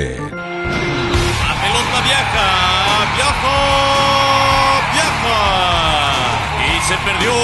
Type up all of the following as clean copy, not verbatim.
La pelota viaja y se perdió.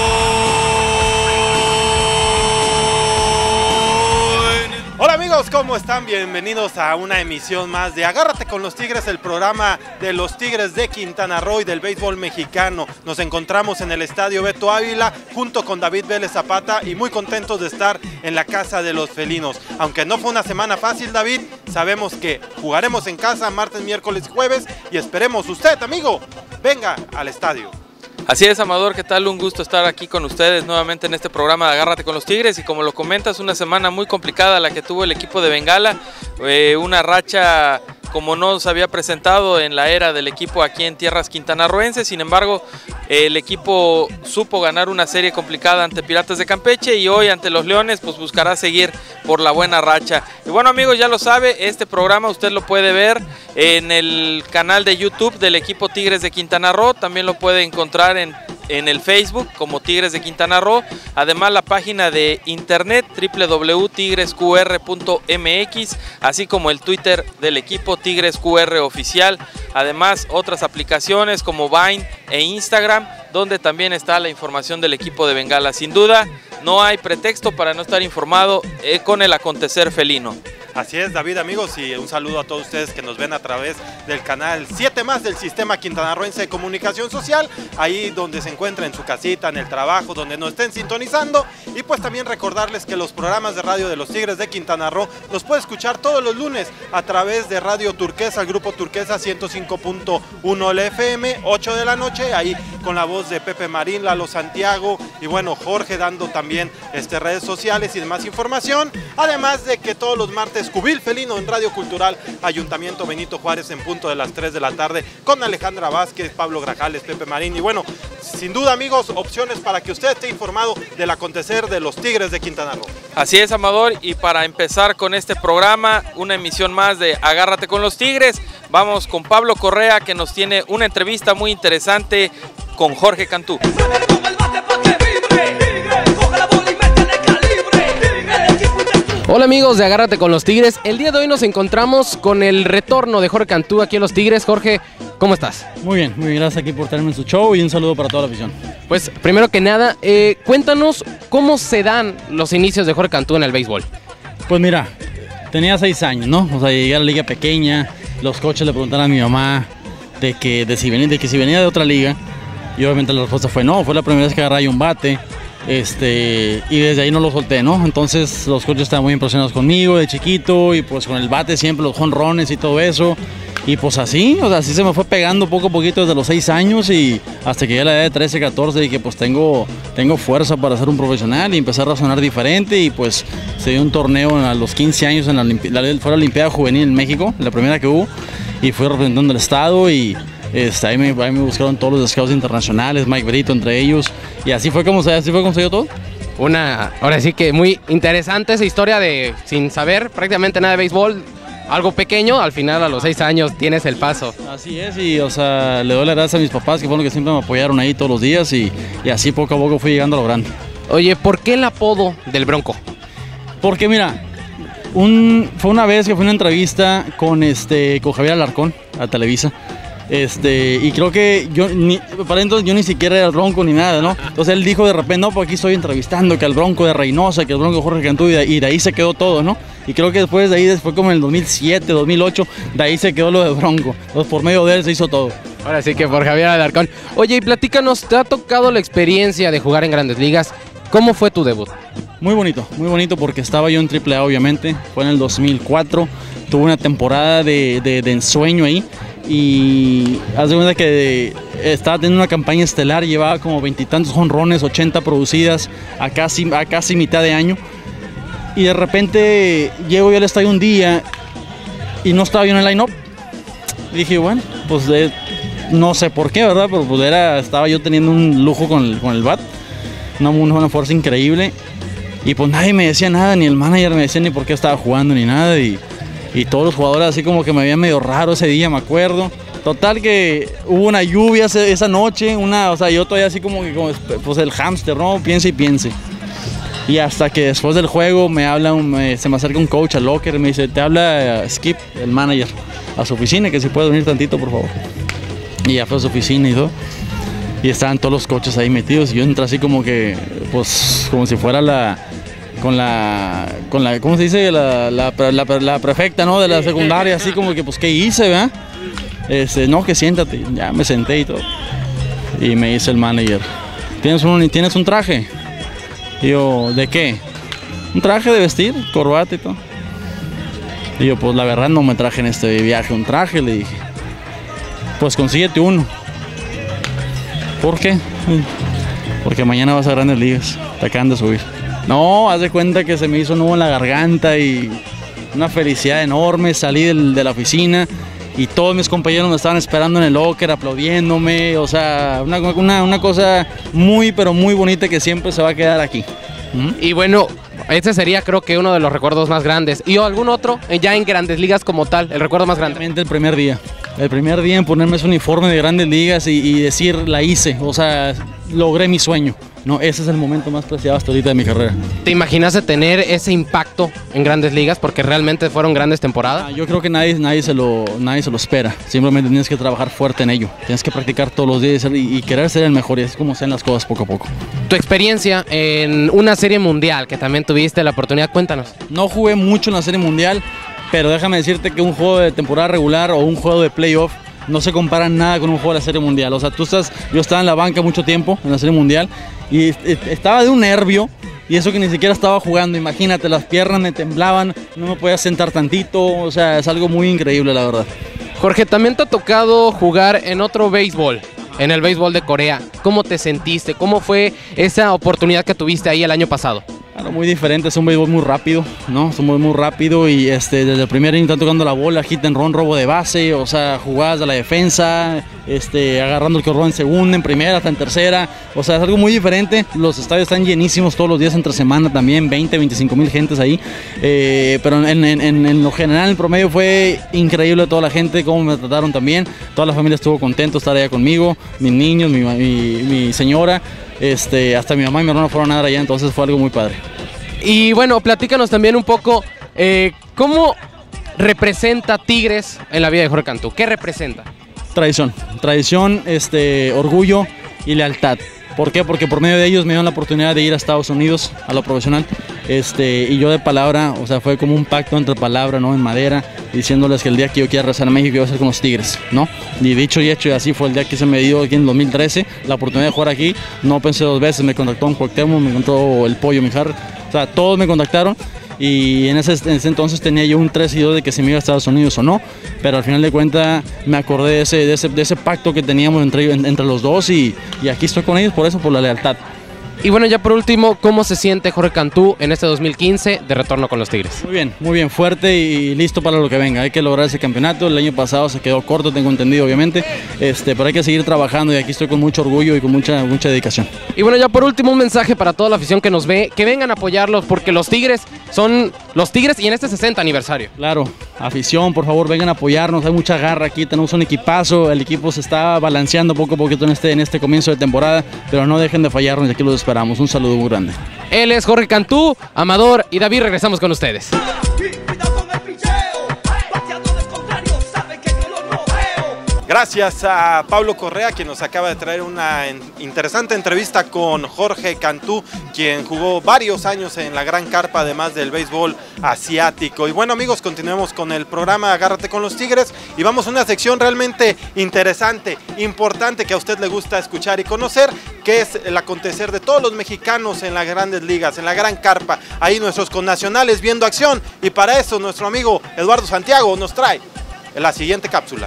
Hola amigos, ¿cómo están? Bienvenidos a una emisión más de Agárrate con los Tigres, el programa de los Tigres de Quintana Roo y del béisbol mexicano. Nos encontramos en el Estadio Beto Ávila junto con David Vélez Zapata y muy contentos de estar en la casa de los felinos. Aunque no fue una semana fácil, David, sabemos que jugaremos en casa martes, miércoles y jueves y esperemos usted, amigo, venga al estadio. Así es, Amador, ¿qué tal? Un gusto estar aquí con ustedes nuevamente en este programa de Agárrate con los Tigres y como lo comentas, una semana muy complicada la que tuvo el equipo de Bengala, una racha como no se había presentado en la era del equipo aquí en tierras quintanarroenses. Sin embargo, el equipo supo ganar una serie complicada ante Piratas de Campeche y hoy ante los Leones pues buscará seguir por la buena racha. Y bueno amigos, ya lo sabe, este programa usted lo puede ver en el canal de YouTube del equipo Tigres de Quintana Roo, también lo puede encontrar en el Facebook como Tigres de Quintana Roo, además la página de internet www.tigresqr.mx, así como el Twitter del equipo Tigres QR oficial, además otras aplicaciones como Vine e Instagram, donde también está la información del equipo de Bengala. Sin duda, no hay pretexto para no estar informado con el acontecer felino. Así es, David, amigos, y un saludo a todos ustedes que nos ven a través del canal 7 más del Sistema Quintanarroense de Comunicación Social, ahí donde se encuentra en su casita, en el trabajo, donde nos estén sintonizando, y pues también recordarles que los programas de radio de los Tigres de Quintana Roo los puede escuchar todos los lunes a través de Radio Turquesa, el Grupo Turquesa 105.1 FM, 8 de la noche, ahí con la voz de Pepe Marín, Lalo Santiago, y bueno, Jorge dando también redes sociales y demás información, además de que todos los martes Cubil Felino en Radio Cultural Ayuntamiento Benito Juárez en punto de las 3 de la tarde con Alejandra Vázquez, Pablo Grajales, Pepe Marín y bueno, sin duda amigos, opciones para que usted esté informado del acontecer de los Tigres de Quintana Roo. Así es, Amador, y para empezar con este programa, una emisión más de Agárrate con los Tigres, vamos con Pablo Correa que nos tiene una entrevista muy interesante con Jorge Cantú. Hola amigos de Agárrate con los Tigres, el día de hoy nos encontramos con el retorno de Jorge Cantú aquí a los Tigres. Jorge, ¿cómo estás? Muy bien, gracias aquí por tenerme en su show y un saludo para toda la afición. Pues primero que nada, cuéntanos cómo se dan los inicios de Jorge Cantú en el béisbol. Pues mira, tenía 6 años, ¿no? O sea, llegué a la liga pequeña, los coaches le preguntaron a mi mamá de que si venía de otra liga y obviamente la respuesta fue no, fue la primera vez que agarré un bate. Y desde ahí no lo solté, ¿no? Entonces los coaches estaban muy impresionados conmigo de chiquito y pues con el bate siempre, los jonrones y todo eso. Y pues así, o sea, así se me fue pegando poco a poquito desde los 6 años y hasta que llegué a la edad de 13, 14 dije pues tengo fuerza para ser un profesional y empecé a razonar diferente y pues se dio un torneo a los 15 años fue la Olimpiada Juvenil en México, la primera que hubo, y fui representando el estado y ahí me buscaron todos los scouts internacionales, Mike Brito entre ellos, y así fue como se dio todo. Ahora sí que muy interesante esa historia de sin saber prácticamente nada de béisbol, algo pequeño, al final a los 6 años tienes el paso. Así es, y o sea, le doy las gracias a mis papás que fueron los que siempre me apoyaron ahí todos los días y así poco a poco fui llegando a lo grande. Oye, ¿por qué el apodo del Bronco? Porque mira, fue una vez que fui a una entrevista con Javier Alarcón a Televisa. Y creo que para entonces yo ni siquiera era el Bronco ni nada, ¿no? Entonces él dijo de repente, no, pues aquí estoy entrevistando que el Bronco de Reynosa, que el Bronco de Jorge Cantú, y de ahí se quedó todo, ¿no? Y creo que después de ahí, fue como en el 2007, 2008, de ahí se quedó lo de Bronco. Entonces por medio de él se hizo todo. Ahora sí que por Javier Alarcón. Oye, y platícanos, ¿te ha tocado la experiencia de jugar en Grandes Ligas? ¿Cómo fue tu debut? Muy bonito porque estaba yo en AAA obviamente, fue en el 2004, tuve una temporada de ensueño ahí. Y haz de cuenta que estaba teniendo una campaña estelar, llevaba como 20 y tantos jonrones, 80 producidas a casi mitad de año. Y de repente llego yo al estadio un día y no estaba yo en el line-up. Dije, bueno, pues no sé por qué, ¿verdad? Pero pues estaba yo teniendo un lujo con el bat, una fuerza increíble. Y pues nadie me decía nada, ni el manager me decía ni por qué estaba jugando ni nada. Y todos los jugadores así como que me veían medio raro ese día, me acuerdo. Total que hubo una lluvia esa noche, yo todavía así como pues el hámster, ¿no? Piense y piense. Y hasta que después del juego se me acerca un coach al locker y me dice, te habla Skip, el manager, a su oficina, que si puede venir tantito, por favor. Y ya fue a su oficina y todo. Y estaban todos los coaches ahí metidos. Y yo entré así como que, pues, como si fuera con la ¿cómo se dice? La prefecta, ¿no? De la secundaria, así como que, pues, ¿qué hice, verdad? No, que siéntate. Ya me senté y todo. Y me dice el manager, ¿tienes un traje? Y yo, ¿de qué? Un traje de vestir, corbata y todo. Y yo, pues la verdad no me traje en este viaje un traje, le dije. Pues consíguete uno. ¿Por qué? Porque mañana vas a Grandes Ligas, te acaban de subir. No, haz de cuenta que se me hizo un nudo en la garganta y una felicidad enorme. Salí de la oficina y todos mis compañeros me estaban esperando en el locker, aplaudiéndome. O sea, una cosa muy, pero muy bonita que siempre se va a quedar aquí. Y bueno, ese sería creo que uno de los recuerdos más grandes. ¿Y algún otro ya en Grandes Ligas como tal, el recuerdo más grande? Realmente el primer día en ponerme ese uniforme de Grandes Ligas y decir, la hice, o sea, logré mi sueño. No, ese es el momento más preciado hasta ahorita de mi carrera. ¿Te imaginaste tener ese impacto en Grandes Ligas? Porque realmente fueron grandes temporadas. Yo creo que nadie se lo espera. Simplemente tienes que trabajar fuerte en ello. Tienes que practicar todos los días y querer ser el mejor. Y así es como sean las cosas poco a poco. Tu experiencia en una serie mundial que también tuviste la oportunidad, cuéntanos. No jugué mucho en la serie mundial, pero déjame decirte que un juego de temporada regular o un juego de playoff no se compara nada con un juego de la serie mundial. O sea, yo estaba en la banca mucho tiempo en la serie mundial y estaba de un nervio, y eso que ni siquiera estaba jugando. Imagínate, las piernas me temblaban, no me podía sentar tantito. O sea, es algo muy increíble, la verdad. Jorge, también te ha tocado jugar en otro béisbol, en el béisbol de Corea. ¿Cómo te sentiste? ¿Cómo fue esa oportunidad que tuviste ahí el año pasado? Bueno, muy diferente, es un béisbol muy rápido, ¿no? Es un béisbol muy rápido y desde el primer inning están tocando la bola, hit and run, robo de base, o sea, jugadas de la defensa, agarrando el corrón en segunda, en primera, hasta en tercera. O sea, es algo muy diferente. Los estadios están llenísimos todos los días entre semana también, 25 mil gentes ahí. Pero en lo general, el promedio fue increíble toda la gente, cómo me trataron también. Toda la familia estuvo contenta de estar allá conmigo, mis niños, mi señora. Hasta mi mamá y mi hermano fueron a nadar allá, entonces fue algo muy padre. Y bueno, platícanos también un poco cómo representa Tigres en la vida de Jorge Cantú. ¿Qué representa? Tradición, orgullo y lealtad. ¿Por qué? Porque por medio de ellos me dieron la oportunidad de ir a Estados Unidos a lo profesional. Y yo de palabra, o sea, fue como un pacto entre palabra, ¿no? En madera, diciéndoles que el día que yo quiera regresar a México iba a ser con los Tigres, ¿no? Y dicho y hecho, y así fue el día que se me dio aquí en 2013 la oportunidad de jugar aquí. No pensé dos veces, me contactó un Cuauhtémoc, me contactó el Pollo Mijar, o sea, todos me contactaron. Y en ese entonces tenía yo un 3 y 2 de que si me iba a Estados Unidos o no, pero al final de cuentas me acordé de ese pacto que teníamos entre los dos y aquí estoy con ellos por eso, por la lealtad. Y bueno, ya por último, ¿cómo se siente Jorge Cantú en este 2015 de retorno con los Tigres? Muy bien, fuerte y listo para lo que venga. Hay que lograr ese campeonato. El año pasado se quedó corto, tengo entendido, obviamente, pero hay que seguir trabajando y aquí estoy con mucho orgullo y con mucha dedicación. Y bueno, ya por último, un mensaje para toda la afición que nos ve, que vengan a apoyarlos, porque los Tigres son los Tigres y en este 60 aniversario. Claro, afición, por favor, vengan a apoyarnos, hay mucha garra aquí, tenemos un equipazo, el equipo se está balanceando poco a poquito en este comienzo de temporada, pero no dejen de fallarnos y aquí los esperamos. Un saludo muy grande. Él es Jorge Cantú, Amador y David, regresamos con ustedes. Gracias a Pablo Correa, quien nos acaba de traer una interesante entrevista con Jorge Cantú, quien jugó varios años en la Gran Carpa, además del béisbol asiático. Y bueno, amigos, continuemos con el programa Agárrate con los Tigres y vamos a una sección realmente interesante, importante, que a usted le gusta escuchar y conocer, que es el acontecer de todos los mexicanos en las Grandes Ligas, en la Gran Carpa. Ahí nuestros connacionales viendo acción, y para eso nuestro amigo Eduardo Santiago nos trae la siguiente cápsula.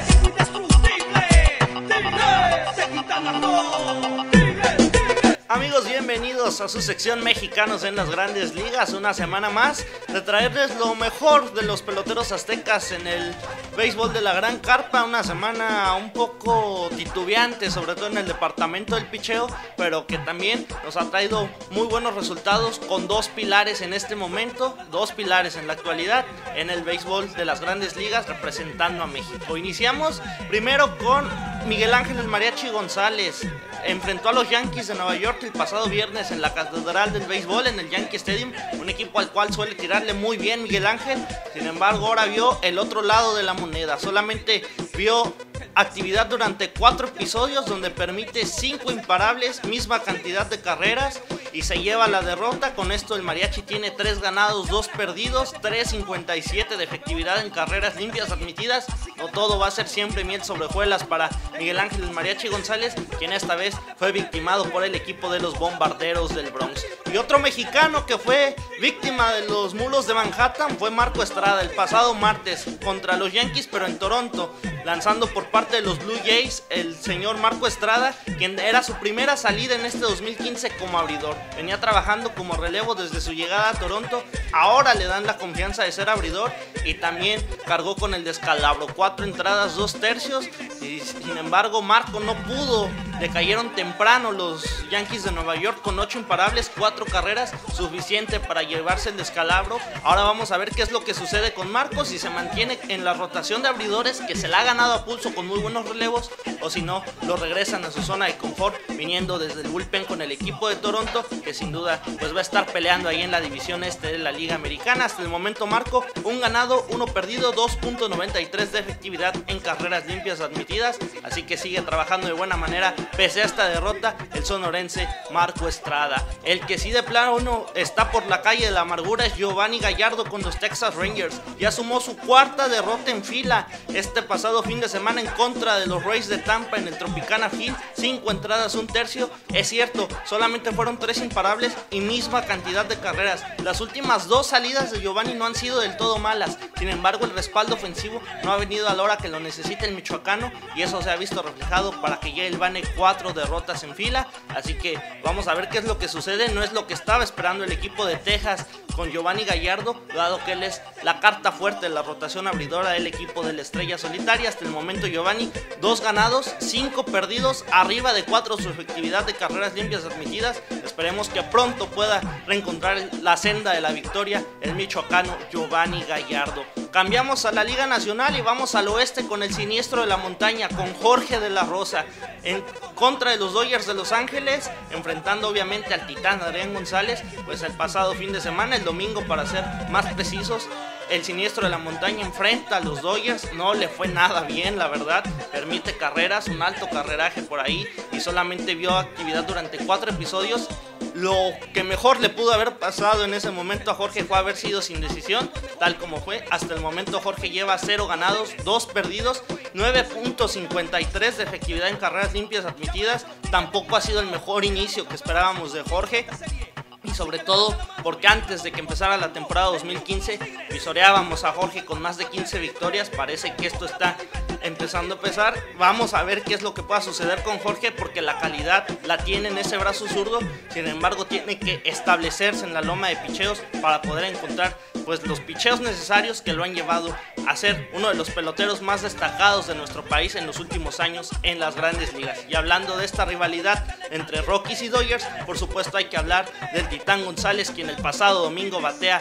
Amigos, bienvenidos a su sección Mexicanos en las Grandes Ligas. Una semana más de traerles lo mejor de los peloteros aztecas en el béisbol de la Gran Carpa. Una semana un poco titubeante, sobre todo en el departamento del picheo, pero que también nos ha traído muy buenos resultados con dos pilares en este momento, dos pilares en la actualidad en el béisbol de las Grandes Ligas representando a México. Iniciamos primero con Miguel Ángel El Mariachi González. Enfrentó a los Yankees de Nueva York el pasado viernes viernes en la Catedral del Béisbol, en el Yankee Stadium, un equipo al cual suele tirarle muy bien Miguel Ángel. Sin embargo, ahora vio el otro lado de la moneda, solamente vio actividad durante 4 episodios donde permite 5 imparables, misma cantidad de carreras y se lleva la derrota. Con esto el Mariachi tiene 3 ganados, 2 perdidos, 3.57 de efectividad en carreras limpias admitidas. No todo va a ser siempre miel sobre hojuelas para Miguel Ángel el Mariachi González, quien esta vez fue victimado por el equipo de los Bombarderos del Bronx. Y otro mexicano que fue víctima de los Mulos de Manhattan fue Marco Estrada el pasado martes contra los Yankees, pero en Toronto, lanzando por parte de los Blue Jays el señor Marco Estrada, quien era su primera salida en este 2015 como abridor. Venía trabajando como relevo desde su llegada a Toronto, ahora le dan la confianza de ser abridor y también cargó con el descalabro. 4 entradas, 2 tercios, y sin embargo Marco no pudo. Le cayeron temprano los Yankees de Nueva York con 8 imparables, 4 carreras, suficiente para llevarse el descalabro. Ahora vamos a ver qué es lo que sucede con Marco, si se mantiene en la rotación de abridores, que se la ha ganado a pulso con muy buenos relevos, o si no, lo regresan a su zona de confort, viniendo desde el bullpen con el equipo de Toronto, que sin duda pues va a estar peleando ahí en la división este de la Liga Americana. Hasta el momento Marco, 1 ganado, 1 perdido, 2.93 de efectividad en carreras limpias admitidas, así que sigue trabajando de buena manera pese a esta derrota el sonorense Marco Estrada. El que sí de plano está por la calle de la amargura es Giovanny Gallardo con los Texas Rangers. Ya sumó su 4ª derrota en fila este pasado fin de semana en contra de los Rays de Tampa en el Tropicana Field. 5 entradas, 1 tercio. Es cierto, solamente fueron 3 imparables y misma cantidad de carreras. Las últimas 2 salidas de Giovanny no han sido del todo malas. Sin embargo, el respaldo ofensivo no ha venido a la hora que lo necesita el michoacano, y eso se ha visto reflejado para que ya él vane 4 derrotas en fila. Así que vamos a ver qué es lo que sucede. No es lo que estaba esperando el equipo de Texas con Giovanny Gallardo, dado que él es la carta fuerte de la rotación abridora del equipo de la Estrella Solitaria. Hasta el momento Giovanny, 2 ganados, 5 perdidos, arriba de 4 su efectividad de carreras limpias admitidas. Esperemos que pronto pueda reencontrar la senda de la victoria el michoacano Giovanny Gallardo. Cambiamos a la Liga Nacional y vamos al oeste con el siniestro de la montaña, con Jorge de la Rosa en contra de los Dodgers de Los Ángeles, enfrentando obviamente al titán Adrián González. Pues el pasado fin de semana, el domingo para ser más precisos, el siniestro de la montaña enfrenta a los Dodgers. No le fue nada bien, la verdad. Permite carreras, un alto carreraje por ahí, y solamente vio actividad durante 4 episodios. Lo que mejor le pudo haber pasado en ese momento a Jorge fue haber sido sin decisión, tal como fue. Hasta el momento Jorge lleva 0 ganados, 2 perdidos, 9.53 de efectividad en carreras limpias admitidas. Tampoco ha sido el mejor inicio que esperábamos de Jorge, y sobre todo porque antes de que empezara la temporada 2015 visoreábamos a Jorge con más de 15 victorias. Parece que esto está empezando a pesar. Vamos a ver qué es lo que pueda suceder con Jorge, porque la calidad la tiene en ese brazo zurdo. Sin embargo, tiene que establecerse en la loma de picheos para poder encontrar pues los picheos necesarios que lo han llevado a ser uno de los peloteros más destacados de nuestro país en los últimos años en las grandes ligas. Y hablando de esta rivalidad entre Rockies y Dodgers, por supuesto hay que hablar del Titán González, quien el pasado domingo batea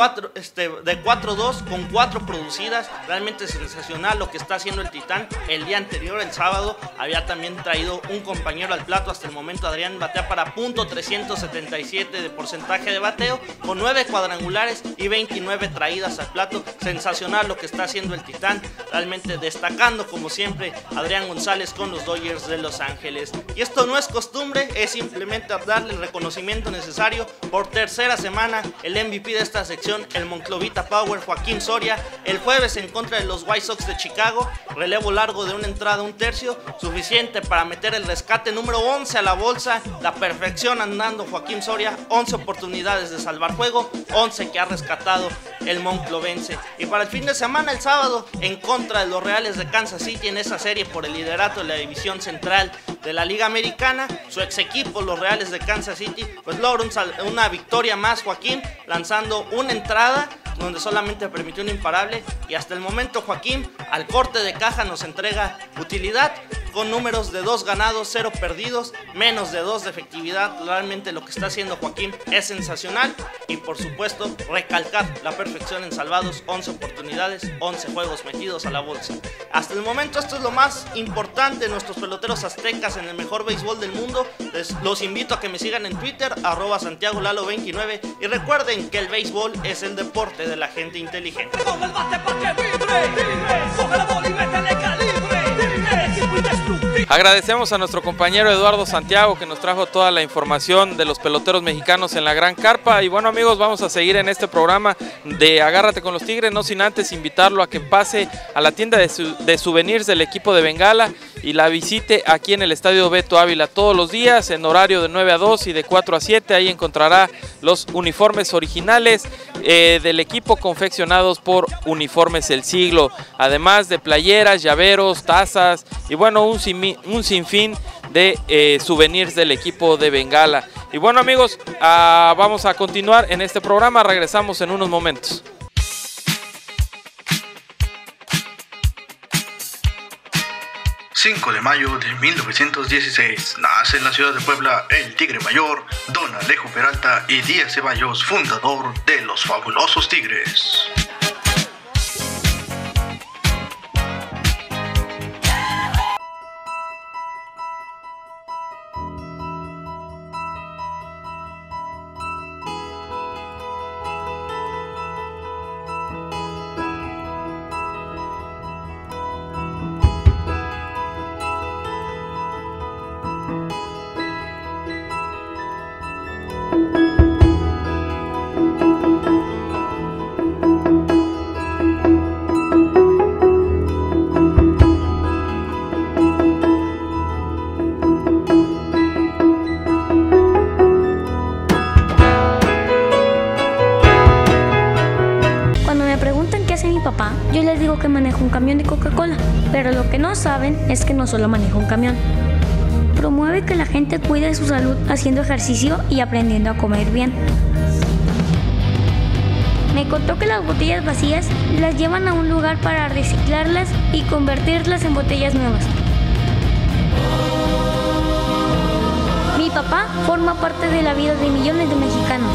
de 4-2 con 4 producidas. Realmente sensacional lo que está haciendo el Titán. El día anterior, el sábado, había también traído un compañero al plato. Hasta el momento Adrián batea para .377 de porcentaje de bateo, con 9 cuadrangulares y 29 traídas al plato. Sensacional lo que está haciendo el Titán, realmente destacando como siempre Adrián González con los Dodgers de Los Ángeles. Y esto no es costumbre, es simplemente darle el reconocimiento necesario. Por tercera semana el MVP de esta sección, el Monclovita Power, Joaquín Soria, el jueves en contra de los White Sox de Chicago, relevo largo de 1 entrada, 1 tercio, suficiente para meter el rescate número 11 a la bolsa. La perfección andando Joaquín Soria, 11 oportunidades de salvar juego, 11 que ha rescatado el monclovense. Y para el fin de semana, el sábado, en contra de los Reales de Kansas City en esa serie por el liderato de la división central de la Liga Americana, su ex equipo, los Reales de Kansas City, pues logra una victoria más Joaquín, lanzando 1 entrada donde solamente permitió un imparable. Y hasta el momento Joaquín al corte de caja nos entrega utilidad con números de 2 ganados, 0 perdidos, menos de 2 de efectividad. Realmente lo que está haciendo Joaquín es sensacional. Y por supuesto, recalcar la perfección en salvados, 11 oportunidades, 11 juegos metidos a la bolsa. Hasta el momento esto es lo más importante de nuestros peloteros aztecas en el mejor béisbol del mundo. Los invito a que me sigan en Twitter, @SantiagoLalo29, y recuerden que el béisbol es el deporte de la gente inteligente. Agradecemos a nuestro compañero Eduardo Santiago que nos trajo toda la información de los peloteros mexicanos en la Gran Carpa. Y bueno, amigos, vamos a seguir en este programa de Agárrate con los Tigres, no sin antes invitarlo a que pase a la tienda de souvenirs del equipo de Bengala y la visite aquí en el Estadio Beto Ávila todos los días en horario de 9 a 2 y de 4 a 7. Ahí encontrará los uniformes originales del equipo confeccionados por Uniformes El Siglo, además de playeras, llaveros, tazas y bueno, un sinfín de souvenirs del equipo de Bengala. Y bueno, amigos, vamos a continuar en este programa, regresamos en unos momentos. 5 de mayo de 1916, nace en la ciudad de Puebla el Tigre Mayor, Don Alejo Peralta y Díaz Ceballos, fundador de los Fabulosos Tigres. Yo les digo que manejo un camión de Coca-Cola, pero lo que no saben es que no solo manejo un camión. Promueve que la gente cuide su salud haciendo ejercicio y aprendiendo a comer bien. Me contó que las botellas vacías las llevan a un lugar para reciclarlas y convertirlas en botellas nuevas. Mi papá forma parte de la vida de millones de mexicanos.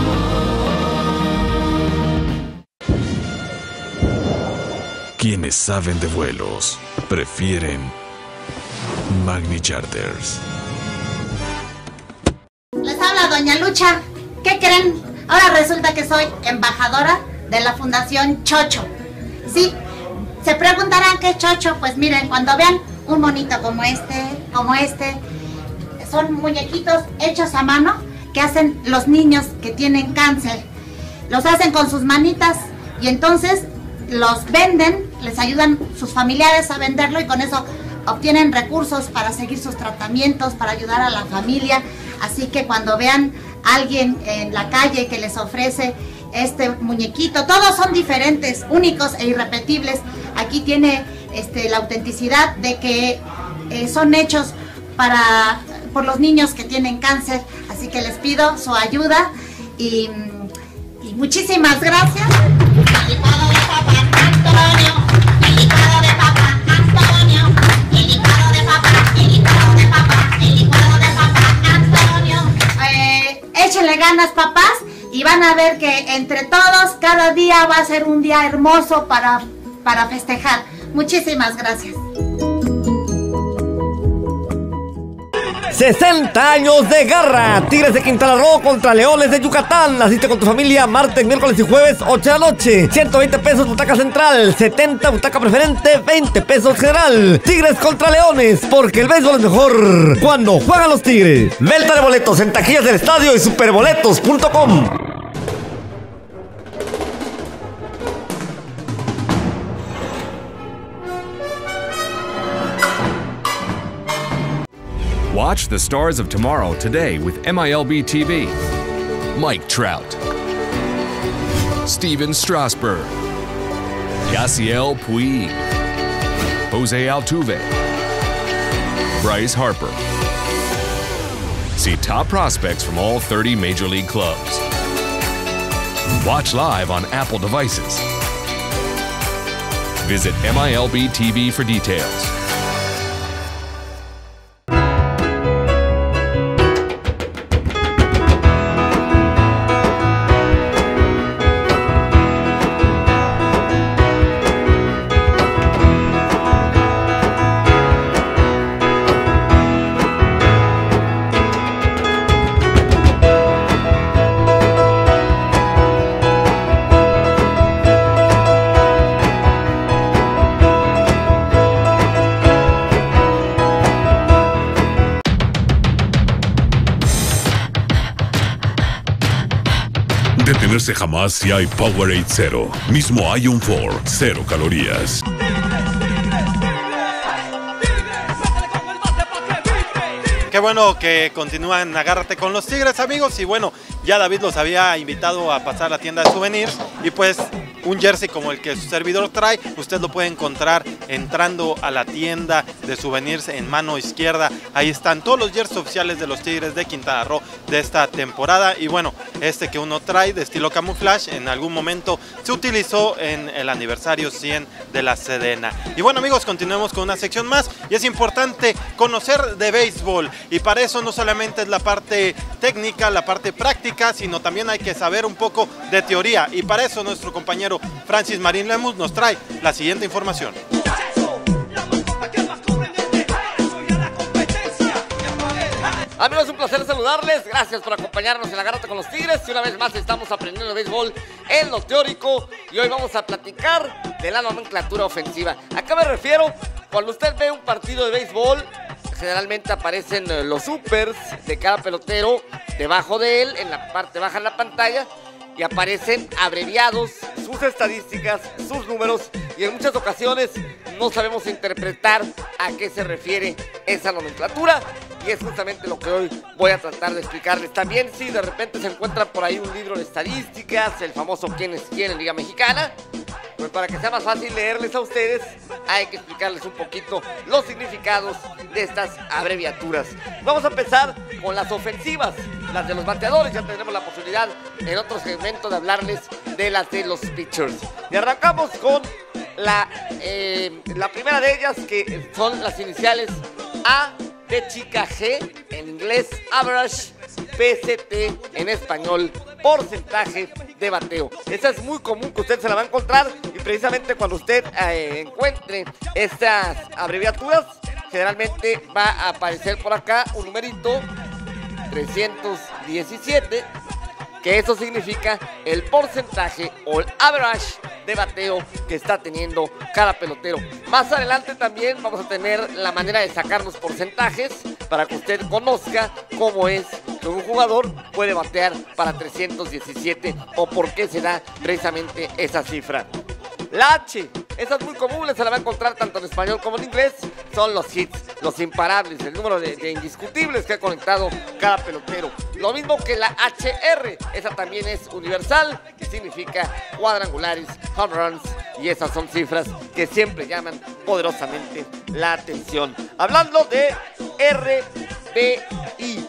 Quienes saben de vuelos prefieren Magni Charters. Les habla Doña Lucha. ¿Qué creen? Ahora resulta que soy embajadora de la Fundación Chocho. Sí, se preguntarán qué es Chocho. Pues miren, cuando vean un monito como este, son muñequitos hechos a mano que hacen los niños que tienen cáncer. Los hacen con sus manitas y entonces los venden, les ayudan sus familiares a venderlo y con eso obtienen recursos para seguir sus tratamientos, para ayudar a la familia. Así que cuando vean a alguien en la calle que les ofrece este muñequito, todos son diferentes, únicos e irrepetibles. Aquí tiene la autenticidad de que son hechos por los niños que tienen cáncer. Así que les pido su ayuda y muchísimas gracias. El licuado de papa Antonio, el licuado de papa Antonio, el licuado de papa, el licuado de papa, el licuado de papa Antonio. Échenle ganas, papás, y van a ver que entre todos cada día va a ser un día hermoso para festejar. Muchísimas gracias. 60 años de garra. Tigres de Quintana Roo contra Leones de Yucatán. Asiste con tu familia martes, miércoles y jueves 8 de la noche. 120 pesos butaca central, 70 butaca preferente, 20 pesos general. Tigres contra Leones, porque el béisbol es mejor cuando juegan los Tigres. Venta de boletos en taquillas del estadio y superboletos.com. Watch the stars of tomorrow today with MILB TV. Mike Trout, Steven Strasburg, Yasiel Puig, Jose Altuve, Bryce Harper. See top prospects from all 30 Major League clubs. Watch live on Apple devices. Visit MILB TV for details. detenerse jamás si hay Powerade Zero. Mismo Ion 4, 0 calorías. Qué bueno que continúan Agárrate con los Tigres, amigos. Y bueno, ya David los había invitado a pasar a la tienda de souvenirs. Y pues un jersey como el que su servidor trae, usted lo puede encontrar entrando a la tienda de souvenirs en mano izquierda. Ahí están todos los jerseys oficiales de los Tigres de Quintana Roo de esta temporada. Y bueno, este que uno trae de estilo camuflaje en algún momento se utilizó en el aniversario 100 de la Sedena. Y bueno, amigos, continuemos con una sección más. Y es importante conocer de béisbol. Y para eso no solamente es la parte técnica, la parte práctica, sino también hay que saber un poco de teoría. Y para eso nuestro compañero Francis Marín Lemus nos trae la siguiente información. Amigos, un placer saludarles. Gracias por acompañarnos en Agárrate con los Tigres. Y una vez más estamos aprendiendo de béisbol en lo teórico. Y hoy vamos a platicar de la nomenclatura ofensiva. ¿A qué me refiero? Cuando usted ve un partido de béisbol, generalmente aparecen los supers de cada pelotero debajo de él, en la parte baja de la pantalla. Y aparecen abreviados sus estadísticas, sus números, y en muchas ocasiones no sabemos interpretar a qué se refiere esa nomenclatura, y es justamente lo que hoy voy a tratar de explicarles. También si de repente se encuentra por ahí un libro de estadísticas, el famoso ¿Quién es quién en Liga Mexicana? Pues para que sea más fácil leerles a ustedes, hay que explicarles un poquito los significados de estas abreviaturas. Vamos a empezar con las ofensivas, las de los bateadores. Ya tendremos la posibilidad en otro segmento de hablarles de las de los pitchers. Y arrancamos con la primera de ellas, que son las iniciales A, T chica, G, en inglés average, PCT en español, porcentaje de bateo. Esa es muy común que usted se la va a encontrar, y precisamente cuando usted encuentre estas abreviaturas, generalmente va a aparecer por acá un numerito 317, que eso significa el porcentaje o el average de bateo que está teniendo cada pelotero. Más adelante también vamos a tener la manera de sacar los porcentajes para que usted conozca cómo es que un jugador puede batear para 317 o por qué se da precisamente esa cifra. La H, esa es muy común, se la va a encontrar tanto en español como en inglés. Son los hits, los imparables, el número de indiscutibles que ha conectado cada pelotero. Lo mismo que la HR, esa también es universal y significa cuadrangulares, home runs, y esas son cifras que siempre llaman poderosamente la atención. Hablando de RBI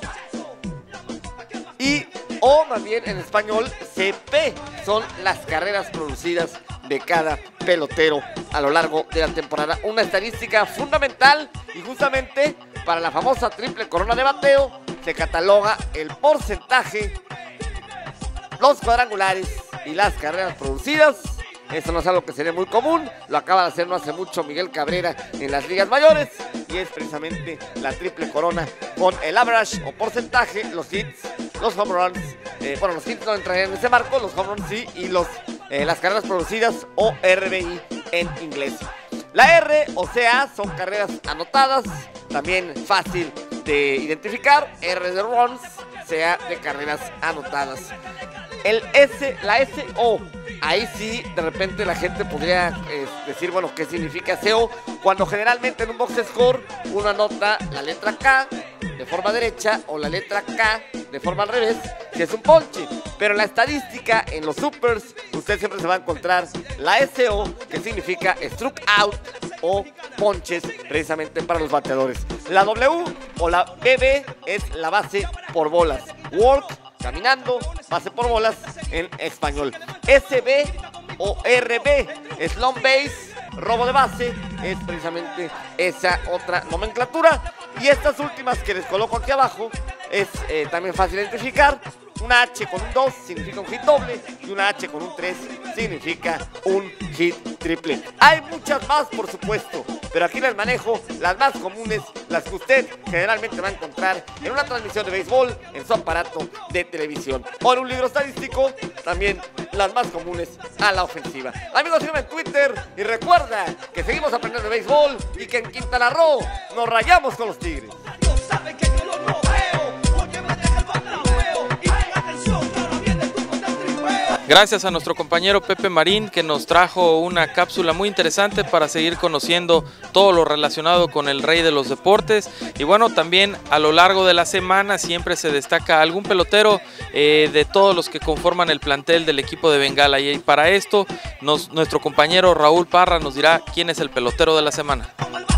o más bien en español CP, son las carreras producidas de cada pelotero a lo largo de la temporada. Una estadística fundamental, y justamente para la famosa triple corona de bateo se cataloga el porcentaje, los cuadrangulares y las carreras producidas. Esto no es algo que sería muy común, lo acaba de hacer no hace mucho Miguel Cabrera en las ligas mayores, y es precisamente la triple corona con el average o porcentaje, los hits, los home runs, bueno, los hits no entrarían en ese marco, los home runs sí, y las carreras producidas o RBI en inglés. La R o CA son carreras anotadas, también fácil de identificar, R de runs, CA de carreras anotadas. El S, la SO, ahí sí de repente la gente podría decir, bueno, ¿qué significa SO? Cuando generalmente en un box score uno anota la letra K de forma derecha o la letra K de forma al revés, que es un ponche. Pero en la estadística, en los supers, usted siempre se va a encontrar la SO, que significa struck out o ponches, precisamente para los bateadores. La W o la BB es la base por bolas. Walk, caminando, base por bolas en español. SB o RB, slump base, robo de base, es precisamente esa otra nomenclatura. Y estas últimas que les coloco aquí abajo es también fácil de identificar. Una H con un 2 significa un hit doble, y una H con un 3 significa un hit triple. Hay muchas más, por supuesto, pero aquí les manejo las más comunes, las que usted generalmente va a encontrar en una transmisión de béisbol, en su aparato de televisión o en un libro estadístico, también las más comunes a la ofensiva. Amigos, síganme en Twitter y recuerda que seguimos aprendiendo de béisbol y que en Quintana Roo nos rayamos con los Tigres. Gracias a nuestro compañero Pepe Marín, que nos trajo una cápsula muy interesante para seguir conociendo todo lo relacionado con el rey de los deportes. Y bueno, también a lo largo de la semana siempre se destaca algún pelotero de todos los que conforman el plantel del equipo de Bengala. Y para esto, nuestro compañero Raúl Parra nos dirá quién es el pelotero de la semana.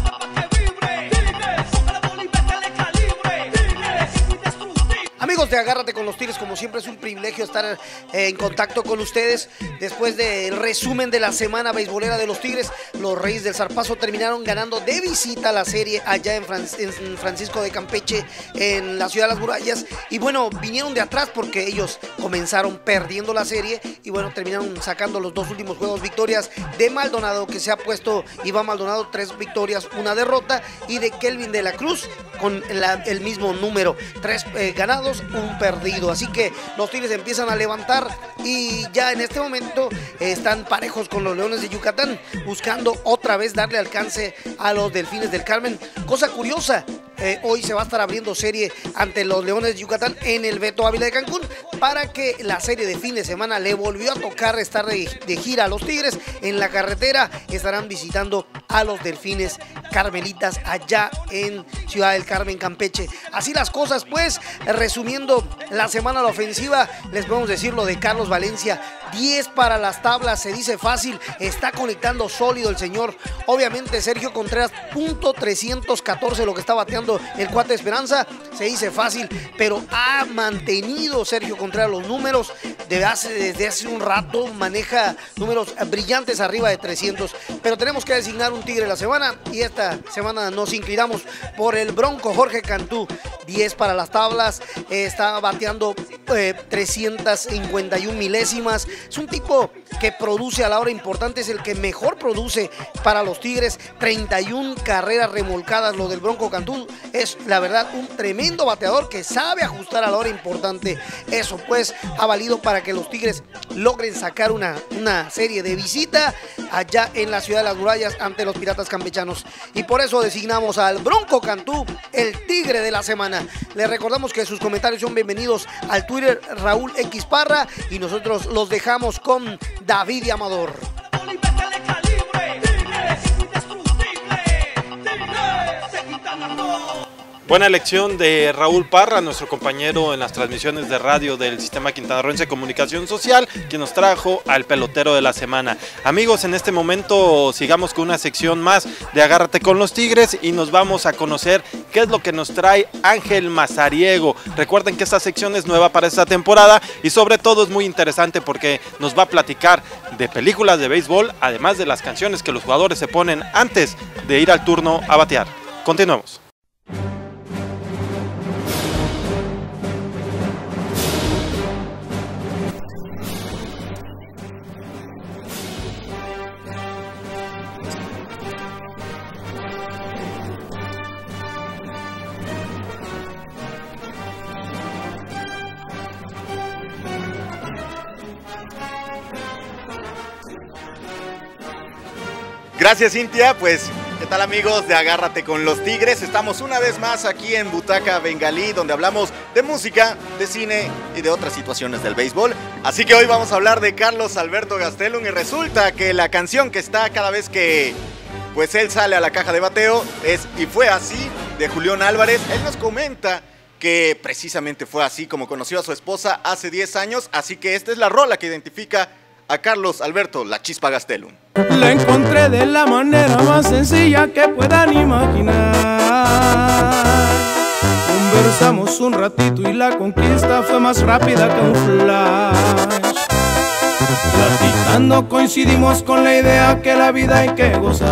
Amigos de Agárrate con los Tigres, como siempre es un privilegio estar en contacto con ustedes. Después del resumen de la semana beisbolera de los Tigres, los Reyes del Zarpazo terminaron ganando de visita la serie allá en Francisco de Campeche, en la ciudad de las murallas. Y bueno, vinieron de atrás porque ellos comenzaron perdiendo la serie y bueno, terminaron sacando los dos últimos juegos victorias de Maldonado, que se ha puesto Iván Maldonado 3 victorias, 1 derrota, y de Kelvin de la Cruz con el mismo número, 3 ganados, 1 perdido. Así que los Tigres empiezan a levantar y ya en este momento están parejos con los Leones de Yucatán, buscando otra vez darle alcance a los Delfines del Carmen. Cosa curiosa, hoy se va a estar abriendo serie ante los Leones de Yucatán en el Beto Ávila de Cancún, para que la serie de fin de semana le volvió a tocar estar de gira a los Tigres. En la carretera estarán visitando a los Delfines Carmelitas allá en Ciudad del Carmen, Campeche. Así las cosas, pues, resumiendo la semana a la ofensiva, les podemos decir lo de Carlos Valencia: 10 para las tablas, se dice fácil, está conectando sólido el señor. Obviamente Sergio Contreras, .314 lo que está bateando el cuate Esperanza, se dice fácil, pero ha mantenido Sergio Contreras los números desde hace un rato, maneja números brillantes arriba de 300, pero tenemos que designar un Tigre de la semana y esta semana nos inclinamos por el Bronco Jorge Cantú. 10 para las tablas, está bateando 351 milésimas. Es un tipo que produce a la hora importante, es el que mejor produce para los Tigres. 31 carreras remolcadas lo del Bronco Cantú. Es la verdad un tremendo bateador que sabe ajustar a la hora importante. Eso pues ha valido para que los Tigres logren sacar una serie de visita allá en la Ciudad de las Murallas ante los Piratas Campechanos. Y por eso designamos al Bronco Cantú el Tigre de la semana. Les recordamos que sus comentarios son bienvenidos al Twitter Raúl X Parra y nosotros los dejamos con David y Amador. Buena elección de Raúl Parra, nuestro compañero en las transmisiones de radio del Sistema Quintanarroense de Comunicación Social, que nos trajo al pelotero de la semana. Amigos, en este momento sigamos con una sección más de Agárrate con los Tigres y nos vamos a conocer qué es lo que nos trae Ángel Mazariego. Recuerden que esta sección es nueva para esta temporada y sobre todo es muy interesante porque nos va a platicar de películas de béisbol, además de las canciones que los jugadores se ponen antes de ir al turno a batear. Continuemos. Gracias, Cintia. Pues, ¿qué tal, amigos de Agárrate con los Tigres? Estamos una vez más aquí en Butaca Bengalí, donde hablamos de música, de cine y de otras situaciones del béisbol. Así que hoy vamos a hablar de Carlos Alberto Gastelum y resulta que la canción que está cada vez que pues él sale a la caja de bateo es Y fue así, de Julián Álvarez. Él nos comenta que precisamente fue así como conoció a su esposa hace 10 años, así que esta es la rola que identifica a Carlos Alberto La Chispa Gastelum. La encontré de la manera más sencilla que puedan imaginar. Conversamos un ratito y la conquista fue más rápida que un flash. Platicando coincidimos con la idea que la vida hay que gozar.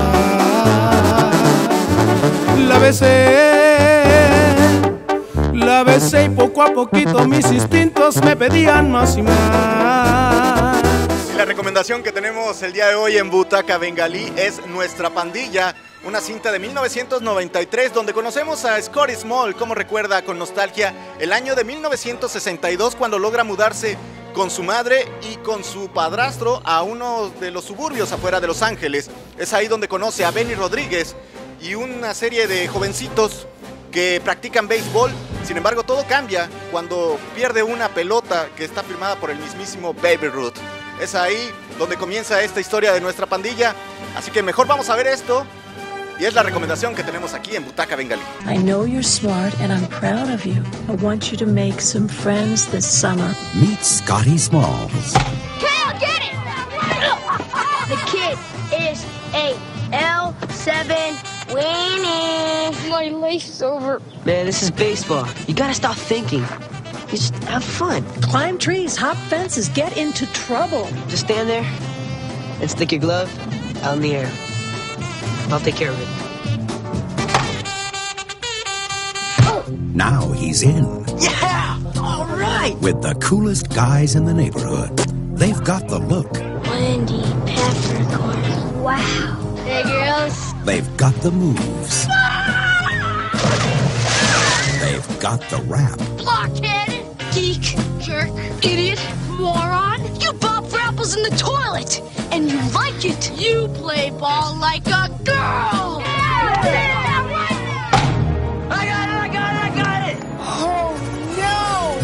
La besé y poco a poquito mis instintos me pedían más y más. La recomendación que tenemos el día de hoy en Butaca Bengalí es Nuestra Pandilla, una cinta de 1993 donde conocemos a Scotty Small, como recuerda con nostalgia el año de 1962 cuando logra mudarse con su madre y con su padrastro a uno de los suburbios afuera de Los Ángeles. Es ahí donde conoce a Benny Rodríguez y una serie de jovencitos que practican béisbol. Sin embargo, todo cambia cuando pierde una pelota que está firmada por el mismísimo Baby Ruth. Es ahí donde comienza esta historia de nuestra pandilla. Así que mejor vamos a ver esto. Y es la recomendación que tenemos aquí en Butaca Bengalí. I know you're smart and I'm proud of you. I want you to make some friends this summer. Meet Scotty Smalls. Kale, get it! The kid is a L7 winning. My life's over. Man, this is baseball. You gotta stop thinking. You just have fun. Climb trees, hop fences, get into trouble. Just stand there and stick your glove out in the air. I'll take care of it. Now he's in. Yeah! All right! With the coolest guys in the neighborhood. They've got the look. Wendy Peppercorn. Wow. Hey, girls. They've got the moves. They've got the rap. Blockhead. Geek. Jerk. Idiot. Moron. You bob for apples in the toilet. And you like it. You play ball like a girl. I got it! Oh, no.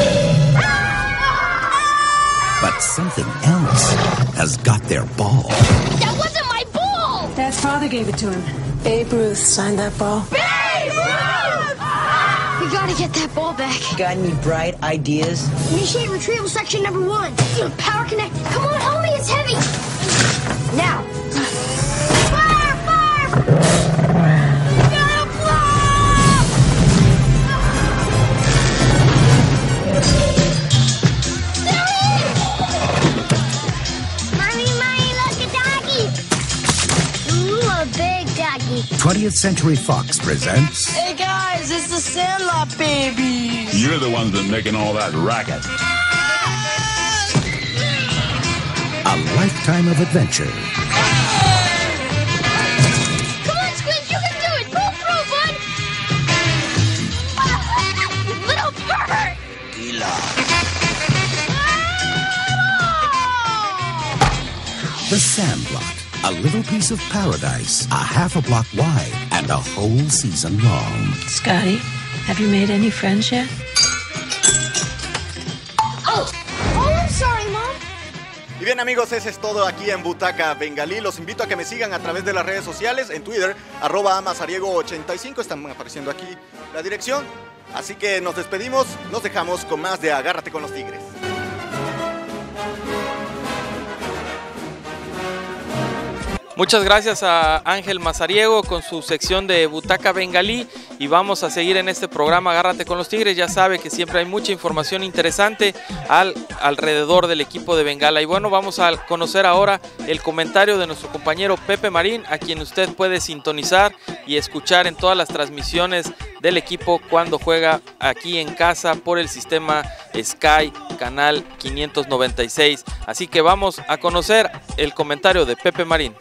But something else has got their ball. That wasn't my ball. Dad's father gave it to him. Babe Ruth signed that ball. Babe Ruth! We gotta get that ball back. Got any bright ideas? Initiate retrieval section number 1. Power connect. Come on, help me, it's heavy. Now. Fire, fire! We gotta blow! Mommy, look, a doggy. Ooh, a big doggy. 20th Century Fox presents Hey guys, it's the Sandlot babies. You're the ones that making all that racket. A Lifetime of Adventure. Come on, Squid, you can do it. Pull through, bud. You little pervert. The Sandlot. A little piece of paradise, a half a block wide, and a whole season long. Scotty, have you made any friends yet? Oh, I'm sorry, Mom. Y bien, amigos, eso es todo aquí en Butaca Bengalí. Los invito a que me sigan a través de las redes sociales, en Twitter, @Mazariego85, están apareciendo aquí la dirección. Así que nos despedimos, nos dejamos con más de Agárrate con los Tigres. Muchas gracias a Ángel Mazariego con su sección de Butaca Bengalí y vamos a seguir en este programa Agárrate con los Tigres. Ya sabe que siempre hay mucha información interesante alrededor del equipo de Bengala. Y bueno, vamos a conocer ahora el comentario de nuestro compañero Pepe Marín, a quien usted puede sintonizar y escuchar en todas las transmisiones del equipo cuando juega aquí en casa por el sistema Sky, canal 596. Así que vamos a conocer el comentario de Pepe Marín.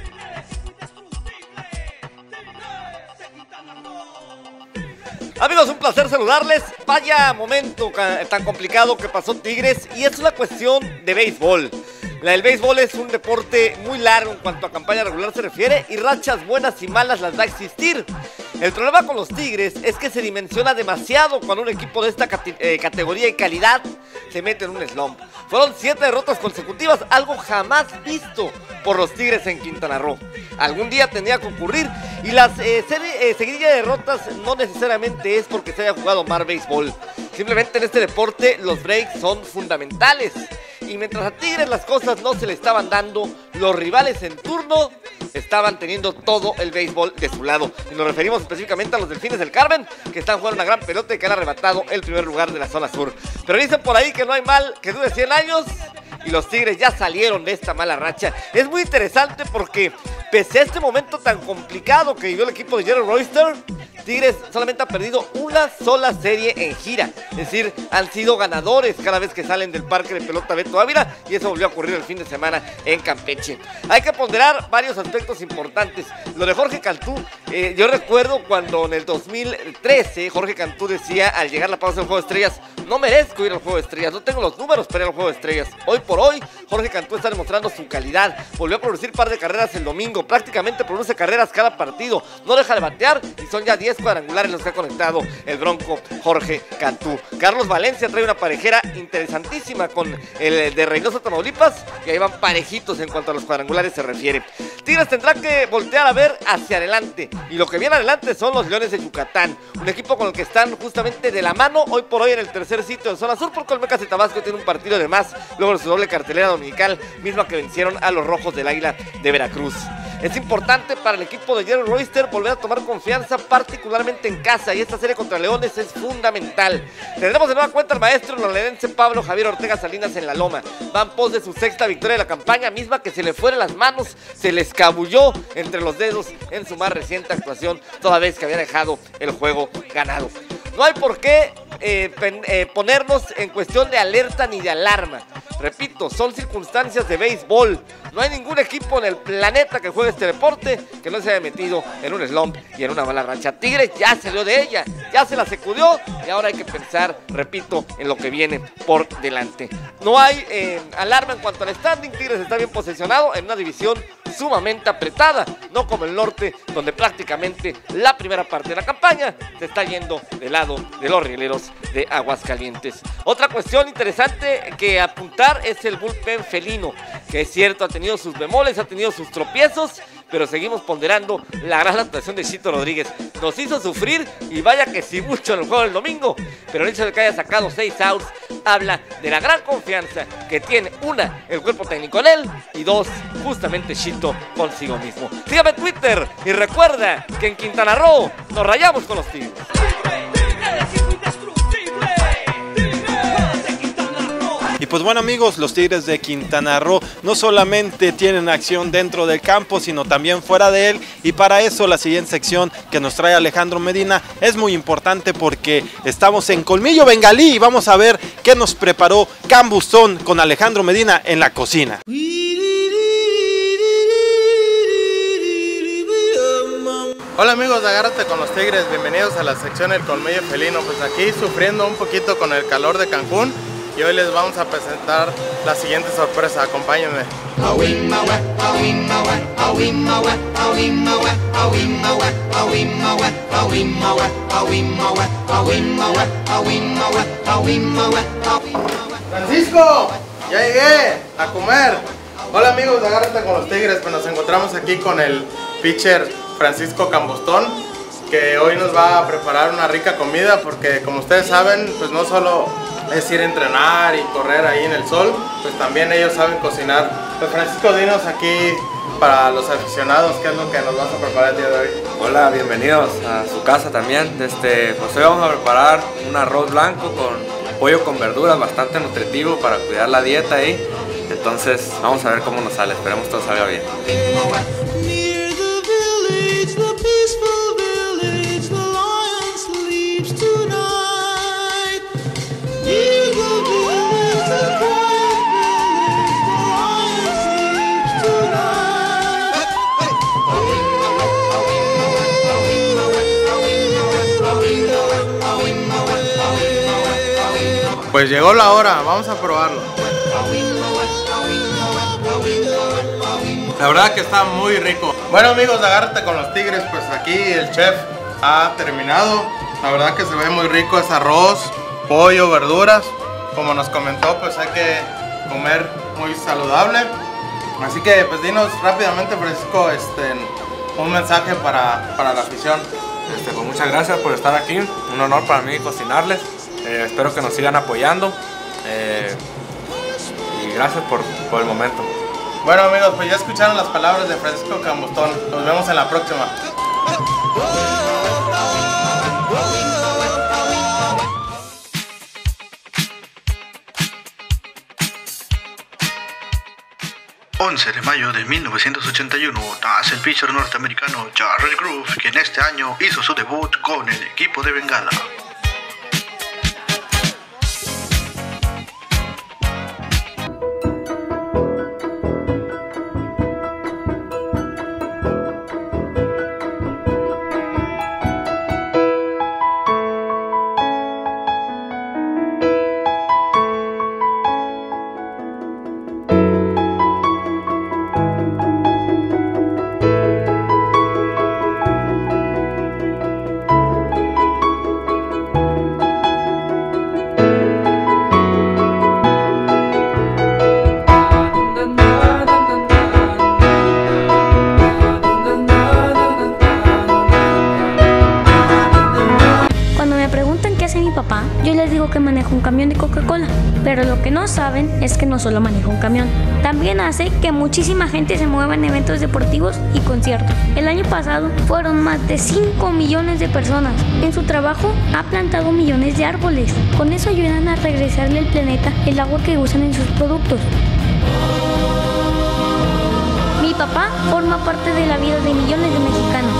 Amigos, un placer saludarles. Vaya momento tan complicado que pasó Tigres, y es una cuestión de béisbol. El béisbol es un deporte muy largo en cuanto a campaña regular se refiere, y rachas buenas y malas las va a existir. El problema con los Tigres es que se dimensiona demasiado cuando un equipo de esta categoría y calidad se mete en un slump. Fueron 7 derrotas consecutivas, algo jamás visto por los Tigres en Quintana Roo. Algún día tendría que ocurrir, y la seguidilla de derrotas no necesariamente es porque se haya jugado mal béisbol. Simplemente en este deporte los breaks son fundamentales. Y mientras a Tigres las cosas no se le estaban dando, los rivales en turno estaban teniendo todo el béisbol de su lado. Y nos referimos específicamente a los Delfines del Carmen, que están jugando una gran pelota y que han arrebatado el primer lugar de la zona sur. Pero dicen por ahí que no hay mal que dure 100 años, y los Tigres ya salieron de esta mala racha. Es muy interesante porque pese a este momento tan complicado que vivió el equipo de Jerry Royster, Tigres solamente ha perdido una sola serie en gira. Es decir, han sido ganadores cada vez que salen del parque de pelota Beto Ávila, y eso volvió a ocurrir el fin de semana en Campeche. Hay que ponderar varios aspectos importantes. Lo de Jorge Cantú, yo recuerdo cuando en el 2013 Jorge Cantú decía al llegar la pausa del Juego de Estrellas: no merezco ir al Juego de Estrellas, no tengo los números para ir al Juego de Estrellas. Hoy por hoy, Jorge Cantú está demostrando su calidad. Volvió a producir par de carreras el domingo, prácticamente produce carreras cada partido, no deja de batear, y son ya 10 cuadrangulares los que ha conectado el bronco Jorge Cantú. Carlos Valencia trae una parejera interesantísima con el de Reynosa, Tamaulipas, y ahí van parejitos en cuanto a los cuadrangulares se refiere. Tigres tendrá que voltear a ver hacia adelante, y lo que viene adelante son los Leones de Yucatán, un equipo con el que están justamente de la mano hoy por hoy en el tercer sitio de zona sur, porque Olmecas de Tabasco tiene un partido de más luego de su doble cartelera dominical, misma que vencieron a los Rojos del Águila de Veracruz. Es importante para el equipo de Jerry Royster volver a tomar confianza, particularmente en casa, y esta serie contra Leones es fundamental. Tendremos de nueva cuenta al maestro lorerense Pablo Javier Ortega Salinas en la loma. Va en pos de su sexta victoria de la campaña, misma que se le fue de las manos, se le escabulló entre los dedos en su más reciente actuación, toda vez que había dejado el juego ganado. No hay por qué ponernos en cuestión de alerta ni de alarma. Repito, son circunstancias de béisbol. No hay ningún equipo en el planeta que juegue este deporte que no se haya metido en un slump y en una mala racha. Tigres ya salió de ella, ya se la sacudió y ahora hay que pensar, repito, en lo que viene por delante. No hay alarma en cuanto al standing. Tigres está bien posicionado en una división sumamente apretada, no como el norte, donde prácticamente la primera parte de la campaña se está yendo del lado de los rieleros de Aguascalientes. Otra cuestión interesante que apuntar es el bullpen felino, que es cierto, ha tenido sus bemoles, ha tenido sus tropiezos, pero seguimos ponderando la gran actuación de Chito Rodríguez. Nos hizo sufrir y vaya que sí mucho en el juego del domingo, pero el hecho de que haya sacado 6 outs habla de la gran confianza que tiene, una, el cuerpo técnico en él, y dos, justamente Chito consigo mismo. Sígame en Twitter y recuerda que en Quintana Roo nos rayamos con los Tigres. Y pues bueno amigos, los Tigres de Quintana Roo no solamente tienen acción dentro del campo, sino también fuera de él, y para eso la siguiente sección que nos trae Alejandro Medina es muy importante porque estamos en Colmillo Bengalí y vamos a ver qué nos preparó Cambustón con Alejandro Medina en la cocina. Hola amigos de Agárrate con los Tigres, bienvenidos a la sección El Colmillo Felino. Pues aquí sufriendo un poquito con el calor de Cancún, y hoy les vamos a presentar la siguiente sorpresa, acompáñenme. Francisco, ya llegué a comer. Hola amigos de Agárrate con los Tigres, pues nos encontramos aquí con el pitcher Francisco Cambustón, que hoy nos va a preparar una rica comida, porque como ustedes saben, pues no solo es ir a entrenar y correr ahí en el sol, pues también ellos saben cocinar. Pues Francisco, dinos aquí para los aficionados qué es lo que nos vas a preparar el día de hoy. Hola, bienvenidos a su casa también. Pues hoy vamos a preparar un arroz blanco con pollo con verduras, bastante nutritivo para cuidar la dieta ahí. Entonces vamos a ver cómo nos sale, esperemos todo salga bien. Pues llegó la hora, vamos a probarlo. La verdad que está muy rico. Bueno amigos, Agárrate con los Tigres, pues aquí el chef ha terminado. La verdad que se ve muy rico, es arroz, pollo, verduras. Como nos comentó, pues hay que comer muy saludable. Así que pues dinos rápidamente, Francisco, un mensaje para la afición. Pues muchas gracias por estar aquí, un honor para mí cocinarles. Espero que nos sigan apoyando y gracias por el momento. Bueno amigos, pues ya escucharon las palabras de Francisco Cambustón. Nos vemos en la próxima. 11 de mayo de 1981 nace el pitcher norteamericano Jarrett Groove, quien este año hizo su debut con el equipo de Bengala. Yo les digo que manejo un camión de Coca-Cola, pero lo que no saben es que no solo manejo un camión. También hace que muchísima gente se mueva en eventos deportivos y conciertos. El año pasado fueron más de 5 millones de personas. En su trabajo ha plantado millones de árboles. Con eso ayudan a regresarle al planeta el agua que usan en sus productos. Mi papá forma parte de la vida de millones de mexicanos.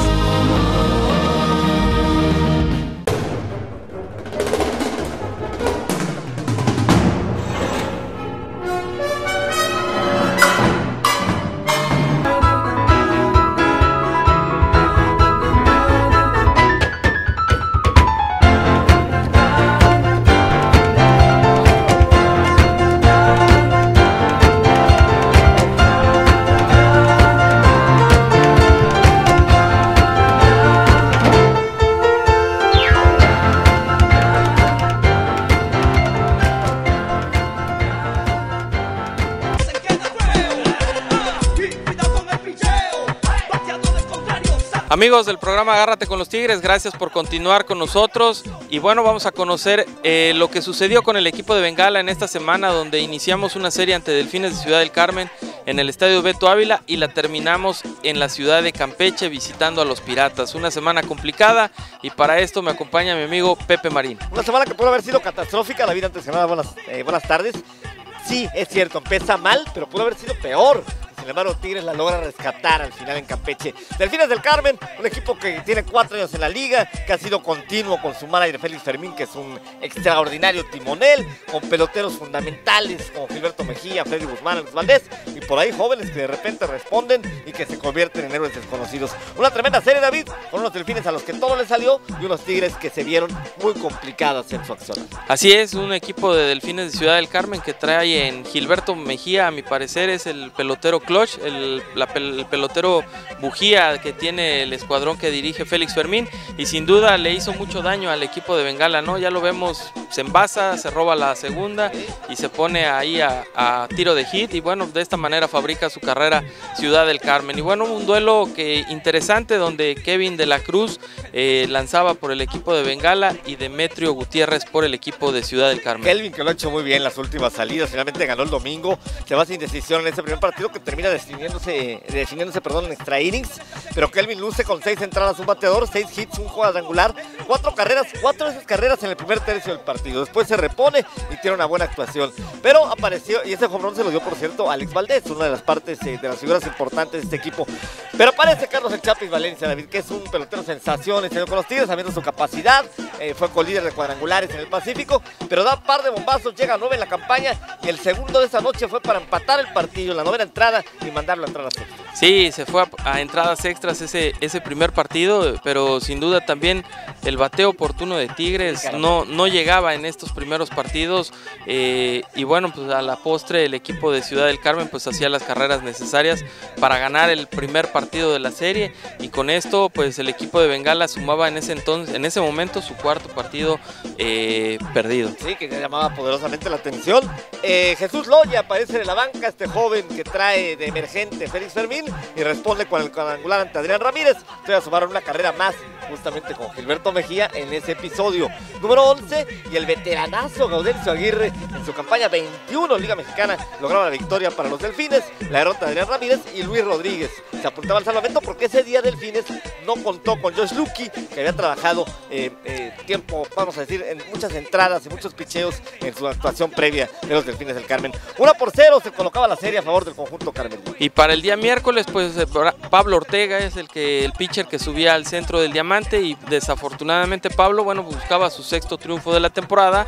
Amigos del programa Agárrate con los Tigres, gracias por continuar con nosotros. Y bueno, vamos a conocer lo que sucedió con el equipo de Bengala en esta semana, donde iniciamos una serie ante Delfines de Ciudad del Carmen en el Estadio Beto Ávila y la terminamos en la ciudad de Campeche visitando a los Piratas. Una semana complicada y para esto me acompaña mi amigo Pepe Marín. Una semana que pudo haber sido catastrófica, David, antes que nada, buenas tardes. Sí, es cierto, empieza mal, pero pudo haber sido peor. Sin embargo, Tigres la logra rescatar al final en Campeche. Delfines del Carmen, un equipo que tiene 4 años en la liga, que ha sido continuo con su manager Félix Fermín, que es un extraordinario timonel, con peloteros fundamentales como Gilberto Mejía, Freddy Guzmán, Alex Valdés, y por ahí jóvenes que de repente responden y que se convierten en héroes desconocidos. Una tremenda serie, David, con unos Delfines a los que todo les salió y unos Tigres que se vieron muy complicadas en su acción. Así es, un equipo de Delfines de Ciudad del Carmen que trae en Gilberto Mejía, a mi parecer es el pelotero clutch, el pelotero bujía que tiene el escuadrón que dirige Félix Fermín, y sin duda le hizo mucho daño al equipo de Bengala, ¿no? Ya lo vemos, se envasa, se roba la segunda y se pone ahí a tiro de hit, y bueno, de esta manera fabrica su carrera Ciudad del Carmen. Y bueno, un duelo interesante donde Kevin de la Cruz lanzaba por el equipo de Bengala y Demetrio Gutiérrez por el equipo de Ciudad del Carmen. Kelvin, que lo ha hecho muy bien las últimas salidas, finalmente ganó el domingo, se va sin decisión en ese primer partido que termina definiéndose en extra innings, pero Kelvin luce con 6 entradas, un bateador, 6 hits, un cuadrangular, 4 carreras, 4 de esas carreras en el primer tercio del partido. Después se repone y tiene una buena actuación, pero apareció, y ese home run se lo dio, por cierto, Alex Valdés, una de las partes de las figuras importantes de este equipo. Pero aparece Carlos El Chapis Valencia, David, que es un pelotero sensación, enseñó con los Tigres, sabiendo su capacidad, fue colíder de cuadrangulares en el Pacífico, pero da un par de bombazos, llega a 9 en la campaña, y el segundo de esa noche fue para empatar el partido en la 9ª entrada y mandarlo a entradas extras. Sí, se fue a entradas extras ese primer partido, pero sin duda también el bateo oportuno de Tigres no llegaba en estos primeros partidos, y bueno, pues a la postre el equipo de Ciudad del Carmen pues hacía las carreras necesarias para ganar el primer partido de la serie, y con esto pues el equipo de Bengala sumaba en ese momento su cuarto partido perdido. Sí, que llamaba poderosamente la atención. Jesús Loya aparece en la banca, este joven que trae de emergente Félix Fermín, y responde con el cuadrangular ante Adrián Ramírez. Todavía sumaron una carrera más justamente con Gilberto Mejía en ese episodio. Número 11, y el veteranazo Gaudencio Aguirre en su campaña 21 Liga Mexicana lograba la victoria para los Delfines, la derrota de Adrián Ramírez y Luis Rodríguez. Se apuntaba al salvamento porque ese día Delfines no contó con Josh Lucky, que había trabajado tiempo, vamos a decir, en muchas entradas y muchos picheos en su actuación previa de los Delfines del Carmen. 1-0 se colocaba la serie a favor del conjunto Carmen. Y para el día miércoles, pues Pablo Ortega es el pitcher que subía al centro del diamante, y desafortunadamente Pablo, bueno, buscaba su 6º triunfo de la temporada.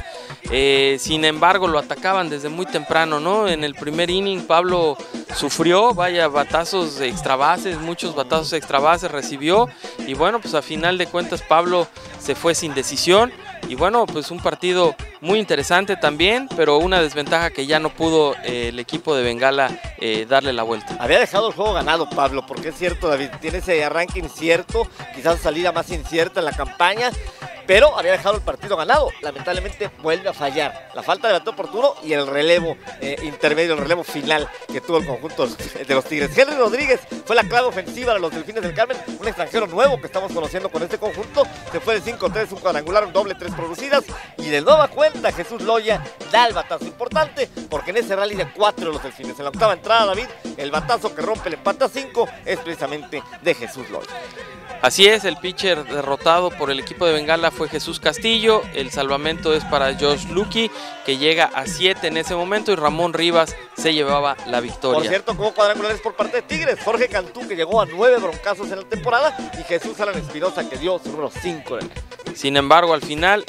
Sin embargo, lo atacaban desde muy temprano, ¿no? En el primer inning Pablo sufrió, batazos extra bases, muchos batazos extra bases recibió, y bueno, pues a final de cuentas Pablo se fue sin decisión. Y bueno, pues un partido muy interesante también, pero una desventaja que ya no pudo el equipo de Bengala darle la vuelta. Había dejado el juego ganado Pablo, porque es cierto, David, tiene ese arranque incierto, quizás salida más incierta en la campaña, pero había dejado el partido ganado. Lamentablemente vuelve a fallar la falta de bate oportuno y el relevo intermedio, el relevo final que tuvo el conjunto de los Tigres. Henry Rodríguez fue la clave ofensiva de los Delfines del Carmen, un extranjero nuevo que estamos conociendo con este conjunto. Se fue de 5-3, un cuadrangular, un doble, 3 producidas, y de nueva cuenta Jesús Loya da el batazo importante, porque en ese rally de 4 de los Delfines, en la octava entrada, David, el batazo que rompe el empate a 5 es precisamente de Jesús Loya. Así es, el pitcher derrotado por el equipo de Bengala fue Jesús Castillo. El salvamento es para Josh Lucky, que llega a 7 en ese momento, y Ramón Rivas se llevaba la victoria. Por cierto, como cuadrangulares por parte de Tigres, Jorge Cantú, que llegó a 9 broncazos en la temporada, y Jesús Alan Espinosa, que dio su número 5 en el... Sin embargo, al final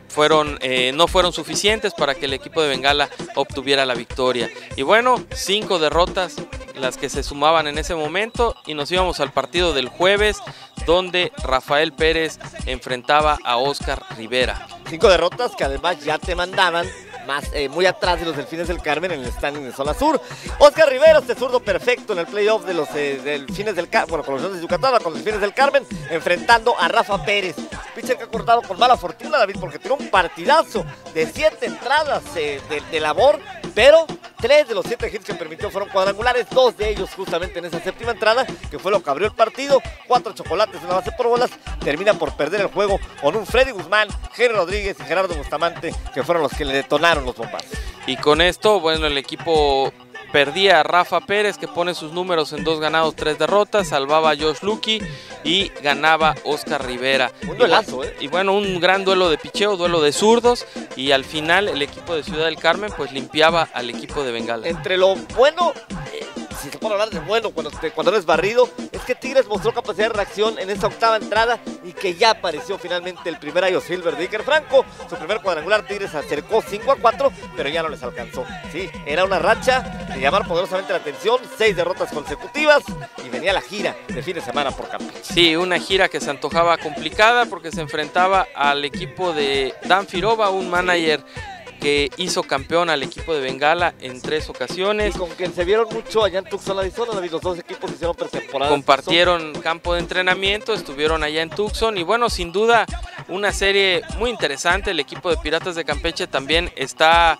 no fueron suficientes para que el equipo de Bengala obtuviera la victoria. Y bueno, 5 derrotas las que se sumaban en ese momento, y nos íbamos al partido del jueves, donde Rafael Pérez enfrentaba a Oscar Rivera. 5 derrotas que además ya te mandaban muy atrás de los Delfines del Carmen en el standing de zona sur. Oscar Rivera, este zurdo perfecto en el playoff de los Delfines del Carmen, bueno, con los Leones de Yucatán, con los Delfines del Carmen, enfrentando a Rafa Pérez. Pitcher que ha cortado con mala fortuna, David, porque tiene un partidazo de 7 entradas de labor, pero 3 de los 7 hits que permitió fueron cuadrangulares, 2 de ellos justamente en esa séptima entrada, que fue lo que abrió el partido. 4 chocolates en la base por bolas, termina por perder el juego con un Freddy Guzmán, Henry Rodríguez y Gerardo Bustamante, que fueron los que le detonaron los bombazos. Y con esto, bueno, el equipo perdía a Rafa Pérez, que pone sus números en 2 ganados, 3 derrotas, salvaba a Josh Lucky y ganaba Oscar Rivera. Un duelazo, Y bueno, un gran duelo de picheo, duelo de zurdos, y al final el equipo de Ciudad del Carmen pues limpiaba al equipo de Bengala. Entre lo bueno, si se puede hablar de bueno cuando eres barrido, es que Tigres mostró capacidad de reacción en esa octava entrada, y que ya apareció finalmente el primer Ayo Silver de Iker Franco. Su primer cuadrangular, Tigres acercó 5-4, pero ya no les alcanzó. Sí, era una racha de llamar poderosamente la atención, 6 derrotas consecutivas, y venía la gira de fin de semana por Campeche. Sí, una gira que se antojaba complicada, porque se enfrentaba al equipo de Dan Firova, un manager que hizo campeón al equipo de Bengala en 3 ocasiones. Y con quien se vieron mucho allá en Tucson, Arizona, David. Los dos equipos hicieron pretemporada. Compartieron campo de entrenamiento, estuvieron allá en Tucson, y bueno, sin duda una serie muy interesante. El equipo de Piratas de Campeche también está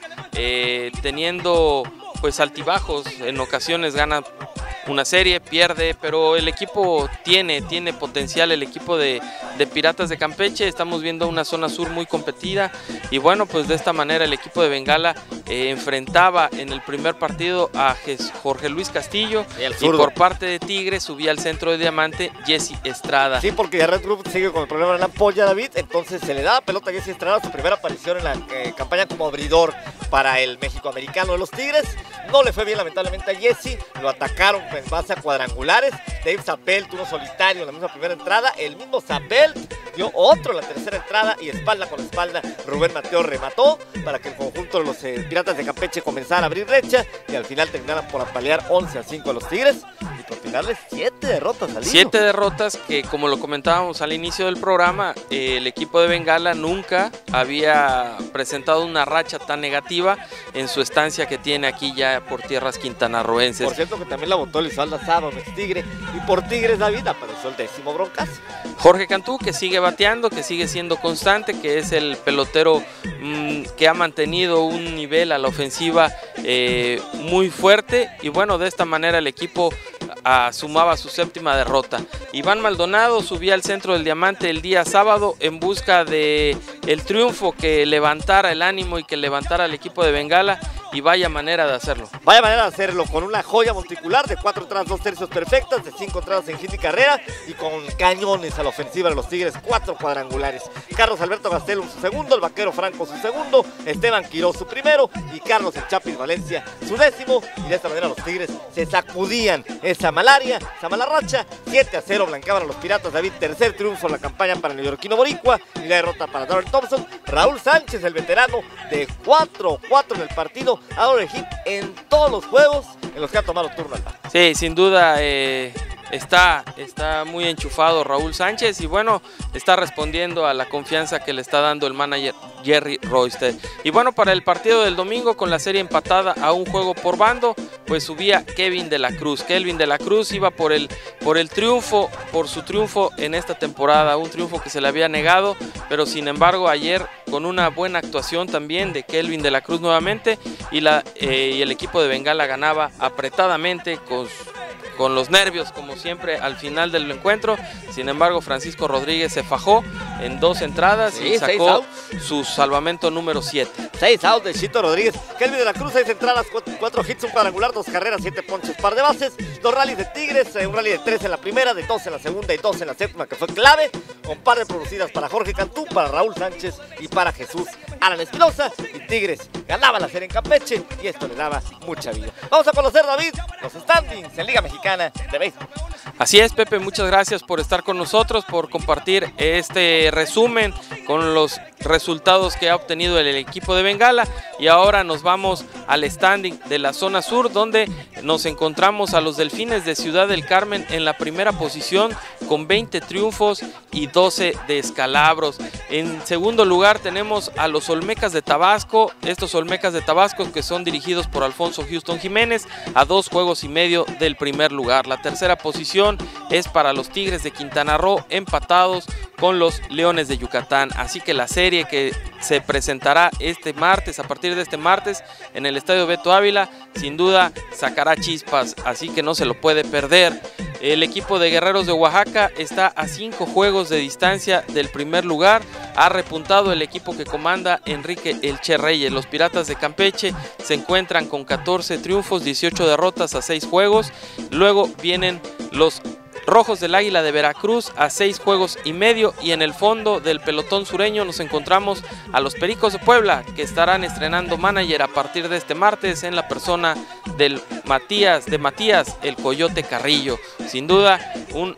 teniendo pues altibajos, en ocasiones gana una serie, pierde, pero el equipo tiene potencial, el equipo de Piratas de Campeche. Estamos viendo una zona sur muy competida, y bueno, pues de esta manera el equipo de Bengala enfrentaba en el primer partido a Jorge Luis Castillo, y por parte de Tigres subía al centro de diamante Jesse Estrada. Sí, porque ya Red Group sigue con el problema de la ampolla, David, entonces se le da la pelota a Jesse Estrada, su primera aparición en la campaña como abridor para el México-americano de los Tigres. No le fue bien lamentablemente a Jesse, lo atacaron en base a cuadrangulares. Dave Zabel tuvo solitario en la misma primera entrada, el mismo Zabel dio otro en la tercera entrada, y espalda con espalda Rubén Mateo remató para que el conjunto de los Piratas de Campeche comenzara a abrir brecha, y al final terminaran por apalear 11-5 a los Tigres y propinarles 7 derrotas al hilo. 7 derrotas que, como lo comentábamos al inicio del programa, el equipo de Bengala nunca había presentado una racha tan negativa en su estancia que tiene aquí ya por tierras quintanarroenses. Por cierto que también la votó Elizalda Sábado, ex Tigre, y por Tigres, David, apareció el 10º broncazo. Jorge Cantú, que sigue bateando, que sigue siendo constante, que es el pelotero que ha mantenido un nivel a la ofensiva muy fuerte, y bueno, de esta manera el equipo sumaba su 7ª derrota. Iván Maldonado subía al centro del diamante el día sábado en busca de el triunfo que levantara el ánimo y que levantara al equipo de Bengala, y vaya manera de hacerlo. Vaya manera de hacerlo, con una joya monticular de 4 entradas, 2 tercios perfectas, de 5 entradas en hit y carrera, y con cañones a la ofensiva de los Tigres, 4 cuadrangulares. Carlos Alberto Gastelum su segundo, el Vaquero Franco su segundo, Esteban Quiroz su primero, y Carlos El Chapis Valencia su 10º, y de esta manera los Tigres se sacudían esa malaria, esa mala racha. 7-0 blancaban a los Piratas, David, tercer triunfo en la campaña para el neoyorquino boricua, y la derrota para Darrell Thompson. Raúl Sánchez, el veterano, de 4-4 en el partido, ha dado el hit en todos los juegos en los que ha tomado turno al bat. Sí, sin duda está muy enchufado Raúl Sánchez y bueno, está respondiendo a la confianza que le está dando el manager Jerry Royster. Y bueno, para el partido del domingo, con la serie empatada a un juego por bando, pues subía Kevin de la Cruz. Kelvin de la Cruz iba por el triunfo, por su triunfo en esta temporada, un triunfo que se le había negado, pero sin embargo ayer con una buena actuación también de Kelvin de la Cruz nuevamente y el equipo de Bengala ganaba apretadamente con los nervios como siempre al final del encuentro. Sin embargo, Francisco Rodríguez se fajó en 2 entradas y sacó su salvamento número 7. 6 outs de Chito Rodríguez. Kelvin de la Cruz, 6 entradas, 4 hits, un cuadrangular, 2 carreras, 7 ponches, par de bases, 2 rallies de Tigres, un rally de 3 en la primera, de 2 en la segunda y 2 en la séptima, que fue clave, con par de producidas para Jorge Cantú, para Raúl Sánchez y para Jesús Alan Espinosa. Y Tigres ganaba la serie en Campeche y esto le daba mucha vida. Vamos a conocer, David, los standings en Liga Mexicana de Béisbol. Así es, Pepe, muchas gracias por estar con nosotros, por compartir este resumen con los resultados que ha obtenido el equipo de Bengala. Y ahora nos vamos al standing de la zona sur, donde nos encontramos a los Delfines de Ciudad del Carmen en la primera posición con 20 triunfos y 12 descalabros. En segundo lugar tenemos a los Olmecas de Tabasco, estos Olmecas de Tabasco que son dirigidos por Alfonso Houston Jiménez, a 2 juegos y medio del primer lugar. La tercera posición es para los Tigres de Quintana Roo, empatados con los Leones de Yucatán. Así que la serie que se presentará este martes, a partir de este martes, en el Estadio Beto Ávila, sin duda sacará chispas, así que no se lo puede perder. El equipo de Guerreros de Oaxaca está a 5 juegos de distancia del primer lugar. Ha repuntado el equipo que comanda Enrique El Che Reyes. Los Piratas de Campeche se encuentran con 14 triunfos, 18 derrotas a 6 juegos. Luego vienen los Rojos del Águila de Veracruz a 6 juegos y medio, y en el fondo del pelotón sureño nos encontramos a los Pericos de Puebla, que estarán estrenando manager a partir de este martes en la persona del Matías el Coyote Carrillo. Sin duda un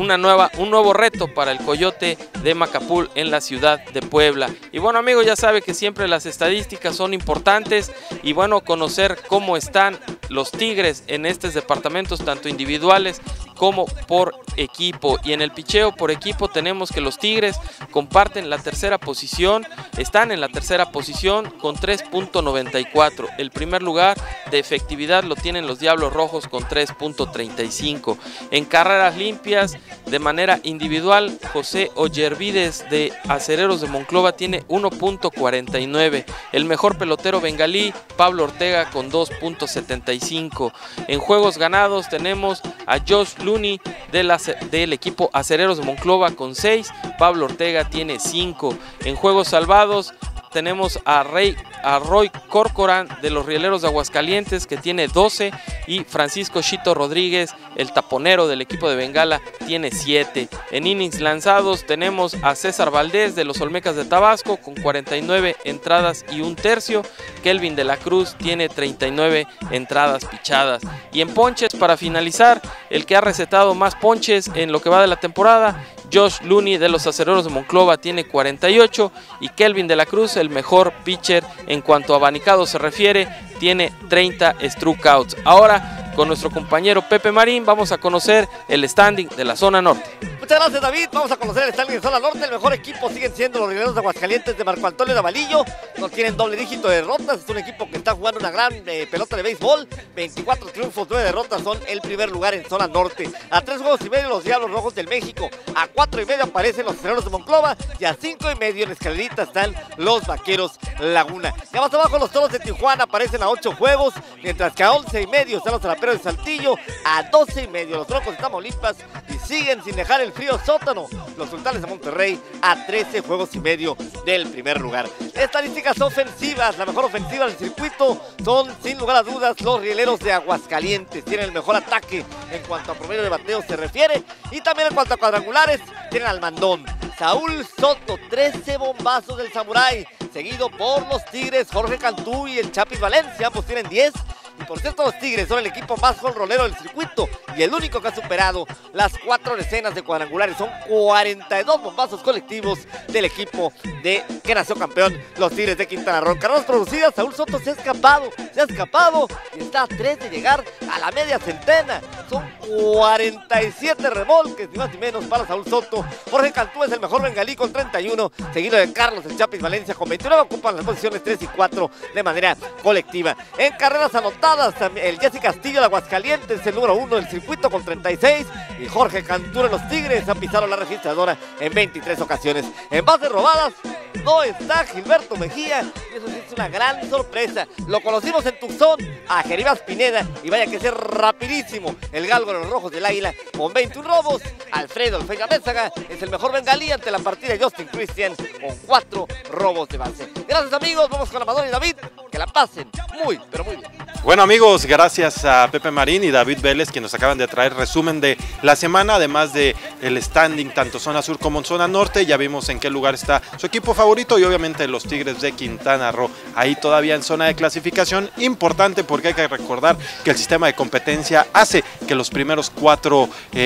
nuevo reto para el Coyote de Macapul en la ciudad de Puebla. Y bueno, amigos, ya sabe que siempre las estadísticas son importantes y bueno, conocer cómo están los Tigres en estos departamentos, tanto individuales como por equipo. Y en el picheo por equipo tenemos que los Tigres comparten la tercera posición, están en la tercera posición con 3.94. El primer lugar de efectividad lo tienen los Diablos Rojos con 3.35. En carreras limpias de manera individual, José Ollervides de Acereros de Monclova tiene 1.49. El mejor pelotero bengalí, Pablo Ortega, con 2.75. En juegos ganados tenemos a Josh Looney del equipo Acereros de Monclova con 6. Pablo Ortega tiene 5. En juegos salvados tenemos a Roy Corcoran de los Rieleros de Aguascalientes, que tiene 12, y Francisco Chito Rodríguez, el taponero del equipo de Bengala, tiene 7. En innings lanzados tenemos a César Valdés de los Olmecas de Tabasco con 49 entradas y 1/3. Kelvin de la Cruz tiene 39 entradas pichadas. Y en ponches, para finalizar, el que ha recetado más ponches en lo que va de la temporada, Josh Looney de los Acereros de Monclova, tiene 48, y Kelvin de la Cruz, el mejor pitcher en cuanto a abanicado se refiere, tiene 30 strikeouts. Ahora, con nuestro compañero Pepe Marín, vamos a conocer el standing de la zona norte. Muchas gracias, David. Vamos a conocer el standing de zona norte. El mejor equipo siguen siendo los Rieleros de Aguascalientes de Marco Antonio Davalillo. No tienen doble dígito de derrotas. Es un equipo que está jugando una gran pelota de béisbol. 24 triunfos, 9 derrotas, son el primer lugar en zona norte. A 3 juegos y medio los Diablos Rojos del México. A 4 y medio aparecen los Acereros de Monclova. Y a 5 y medio en la escalerita están los Vaqueros Laguna. Y más abajo los Toros de Tijuana aparecen a 8 juegos. Mientras que a 11 y medio están los Traperos de Saltillo. A 12 y medio los Rojos de Tamaulipas. Y siguen sin dejar el frío sótano los Sultanes de Monterrey a 13 juegos y medio del primer lugar. Estadísticas ofensivas, la mejor ofensiva del circuito son sin lugar a dudas los Rieleros de Aguascalientes. Tienen el mejor ataque en cuanto a promedio de bateo se refiere, y también en cuanto a cuadrangulares tienen al mandón Saúl Soto, 13 bombazos del Samurái, seguido por los Tigres Jorge Cantú y el Chapis Valencia, ambos tienen 10. Y por cierto, los Tigres son el equipo más jonrolero del circuito y el único que ha superado las 4 decenas de cuadrangulares. Son 42 bombazos colectivos del equipo que nació campeón, los Tigres de Quintana Roo. Carreras producidas, Saúl Soto se ha escapado y está a 3 de llegar a la media centena. Son 47 remolques, ni más ni menos, para Saúl Soto. Jorge Cantú es el mejor bengalí con 31, seguido de Carlos el Chapis Valencia con 29. Ocupan las posiciones 3 y 4 de manera colectiva. En carreras anotadas, el Jesse Castillo de Aguascalientes es el número 1 del circuito con 36, y Jorge Cantú de los Tigres ha pisado la registradora en 23 ocasiones. En bases robadas no está Gilberto Mejía, y eso sí es una gran sorpresa. Lo conocimos en Tucson a Jeribas Pineda, y vaya que ser rapidísimo el galgo de los Rojos del Águila con 21 robos. Alfredo El Feña Mézaga es el mejor bengalí ante la partida de Justin Christian con 4 robos de base. Gracias, amigos, vamos con Amador y David, que la pasen muy, pero muy bien. Bueno, amigos, gracias a Pepe Marín y David Vélez, que nos acaban de traer resumen de la semana, además de el standing tanto zona sur como zona norte. Ya vimos en qué lugar está su equipo favorito y obviamente los Tigres de Quintana Roo ahí todavía en zona de clasificación. Importante porque hay que recordar que el sistema de competencia hace que los primeros 4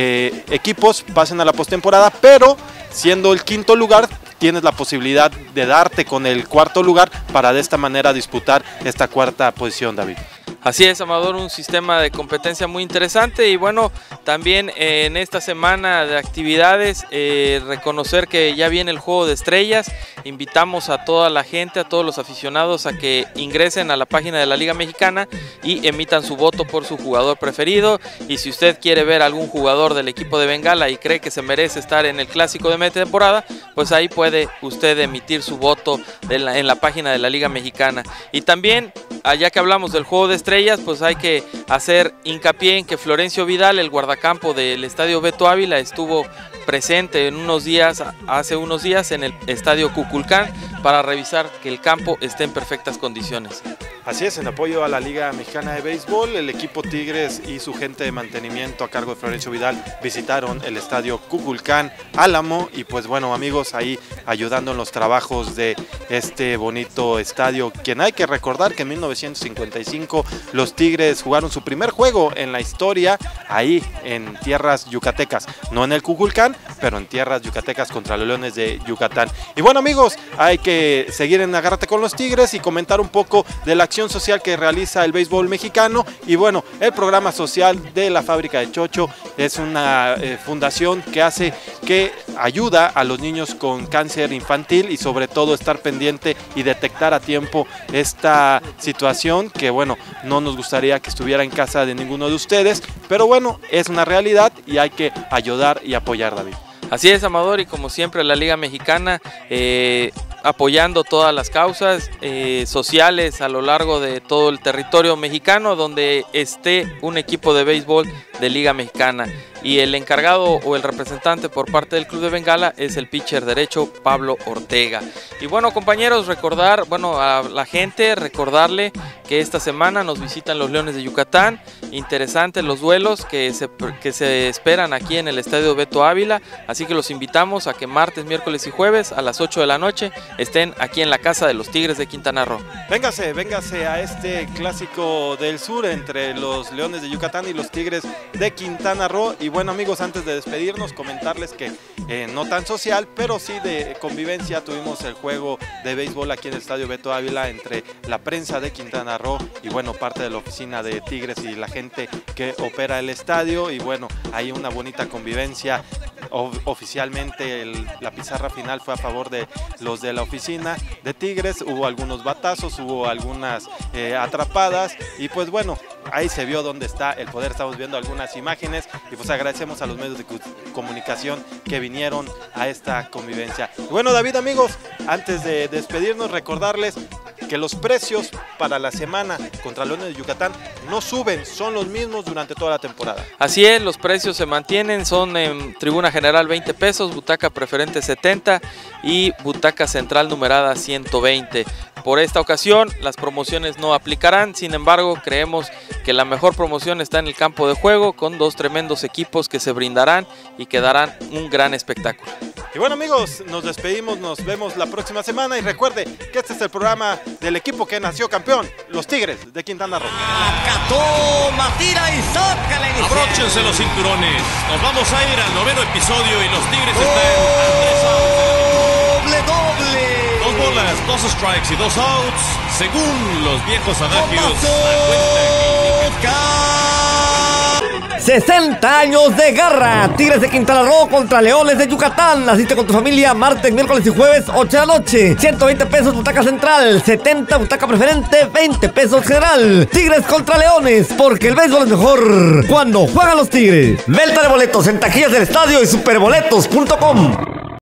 equipos pasen a la postemporada, pero siendo el quinto lugar tienes la posibilidad de darte con el cuarto lugar para de esta manera disputar esta cuarta posición, David. Así es, Amador, un sistema de competencia muy interesante. Y bueno, también en esta semana de actividades, reconocer que ya viene el Juego de Estrellas. Invitamos a toda la gente, a todos los aficionados a que ingresen a la página de la Liga Mexicana y emitan su voto por su jugador preferido. Y si usted quiere ver algún jugador del equipo de Bengala y cree que se merece estar en el clásico de media temporada, pues ahí puede usted emitir su voto en la página de la Liga Mexicana. Y también, ya que hablamos del Juego de Estrellas, pues hay que hacer hincapié en que Florencio Vidal, el guardacampo del Estadio Beto Ávila, estuvo presente hace unos días en el Estadio Cuculcán para revisar que el campo esté en perfectas condiciones. Así es, en apoyo a la Liga Mexicana de Béisbol, el equipo Tigres y su gente de mantenimiento a cargo de Florencio Vidal visitaron el Estadio Cuculcán Álamo y pues bueno, amigos, ahí ayudando en los trabajos de este bonito estadio, quien hay que recordar que en 1955 los Tigres jugaron su primer juego en la historia ahí en tierras yucatecas, no en el Cuculcán, pero en tierras yucatecas contra los Leones de Yucatán. Y bueno, amigos, hay que seguir en Agárrate con los Tigres y comentar un poco de la acción social que realiza el béisbol mexicano. Y bueno, el programa social de la Fábrica de Chocho es una fundación que ayuda a los niños con cáncer infantil y sobre todo estar pendiente y detectar a tiempo esta situación que bueno, no nos gustaría que estuviera en casa de ninguno de ustedes, pero bueno, es una realidad y hay que ayudar y apoyar, David. Así es, Amador, y como siempre la Liga Mexicana apoyando todas las causas sociales a lo largo de todo el territorio mexicano donde esté un equipo de béisbol de Liga Mexicana. Y el encargado o el representante por parte del Club de Bengala es el pitcher derecho Pablo Ortega. Y bueno, compañeros, a la gente recordarle que esta semana nos visitan los Leones de Yucatán. Interesantes los duelos que se esperan aquí en el Estadio Beto Ávila, así que los invitamos a que martes, miércoles y jueves a las 8 de la noche estén aquí en la casa de los Tigres de Quintana Roo. Véngase a este clásico del sur entre los Leones de Yucatán y los Tigres de Quintana Roo. Y bueno, amigos, antes de despedirnos, comentarles que no tan social, pero sí de convivencia, tuvimos el juego de béisbol aquí en el Estadio Beto Ávila entre la prensa de Quintana Roo y bueno, parte de la oficina de Tigres y la gente que opera el estadio. Y bueno, hay una bonita convivencia. Oficialmente la pizarra final fue a favor de los de la oficina de Tigres. Hubo algunos batazos, hubo algunas atrapadas y pues bueno, ahí se vio dónde está el poder. Estamos viendo algunas imágenes y pues agradecemos a los medios de comunicación que vinieron a esta convivencia. Y bueno, David, amigos, antes de despedirnos, recordarles que los precios para la semana contra Leones de Yucatán no suben, son los mismos durante toda la temporada. Así es, los precios se mantienen, son en tribuna general 20 pesos, butaca preferente 70 y butaca central numerada 120. Por esta ocasión las promociones no aplicarán, sin embargo creemos que la mejor promoción está en el campo de juego con dos tremendos equipos que se brindarán y que darán un gran espectáculo. Y bueno, amigos, nos despedimos, nos vemos la próxima semana y recuerde que este es el programa del equipo que nació campeón, los Tigres de Quintana Roo. Toma, tira y saca la inicial. Abróchense los cinturones. Nos vamos a ir al 9º episodio y los Tigres están doble. 2 bolas, 2 strikes y 2 outs. Según los viejos adagios, la cuenta 60 años de garra. Tigres de Quintana Roo contra Leones de Yucatán. Asiste con tu familia martes, miércoles y jueves, 8 de la noche. 120 pesos butaca central, 70 butaca preferente, 20 pesos general. Tigres contra Leones, porque el béisbol es mejor cuando juegan los Tigres. Venta de boletos en taquillas del estadio y superboletos.com.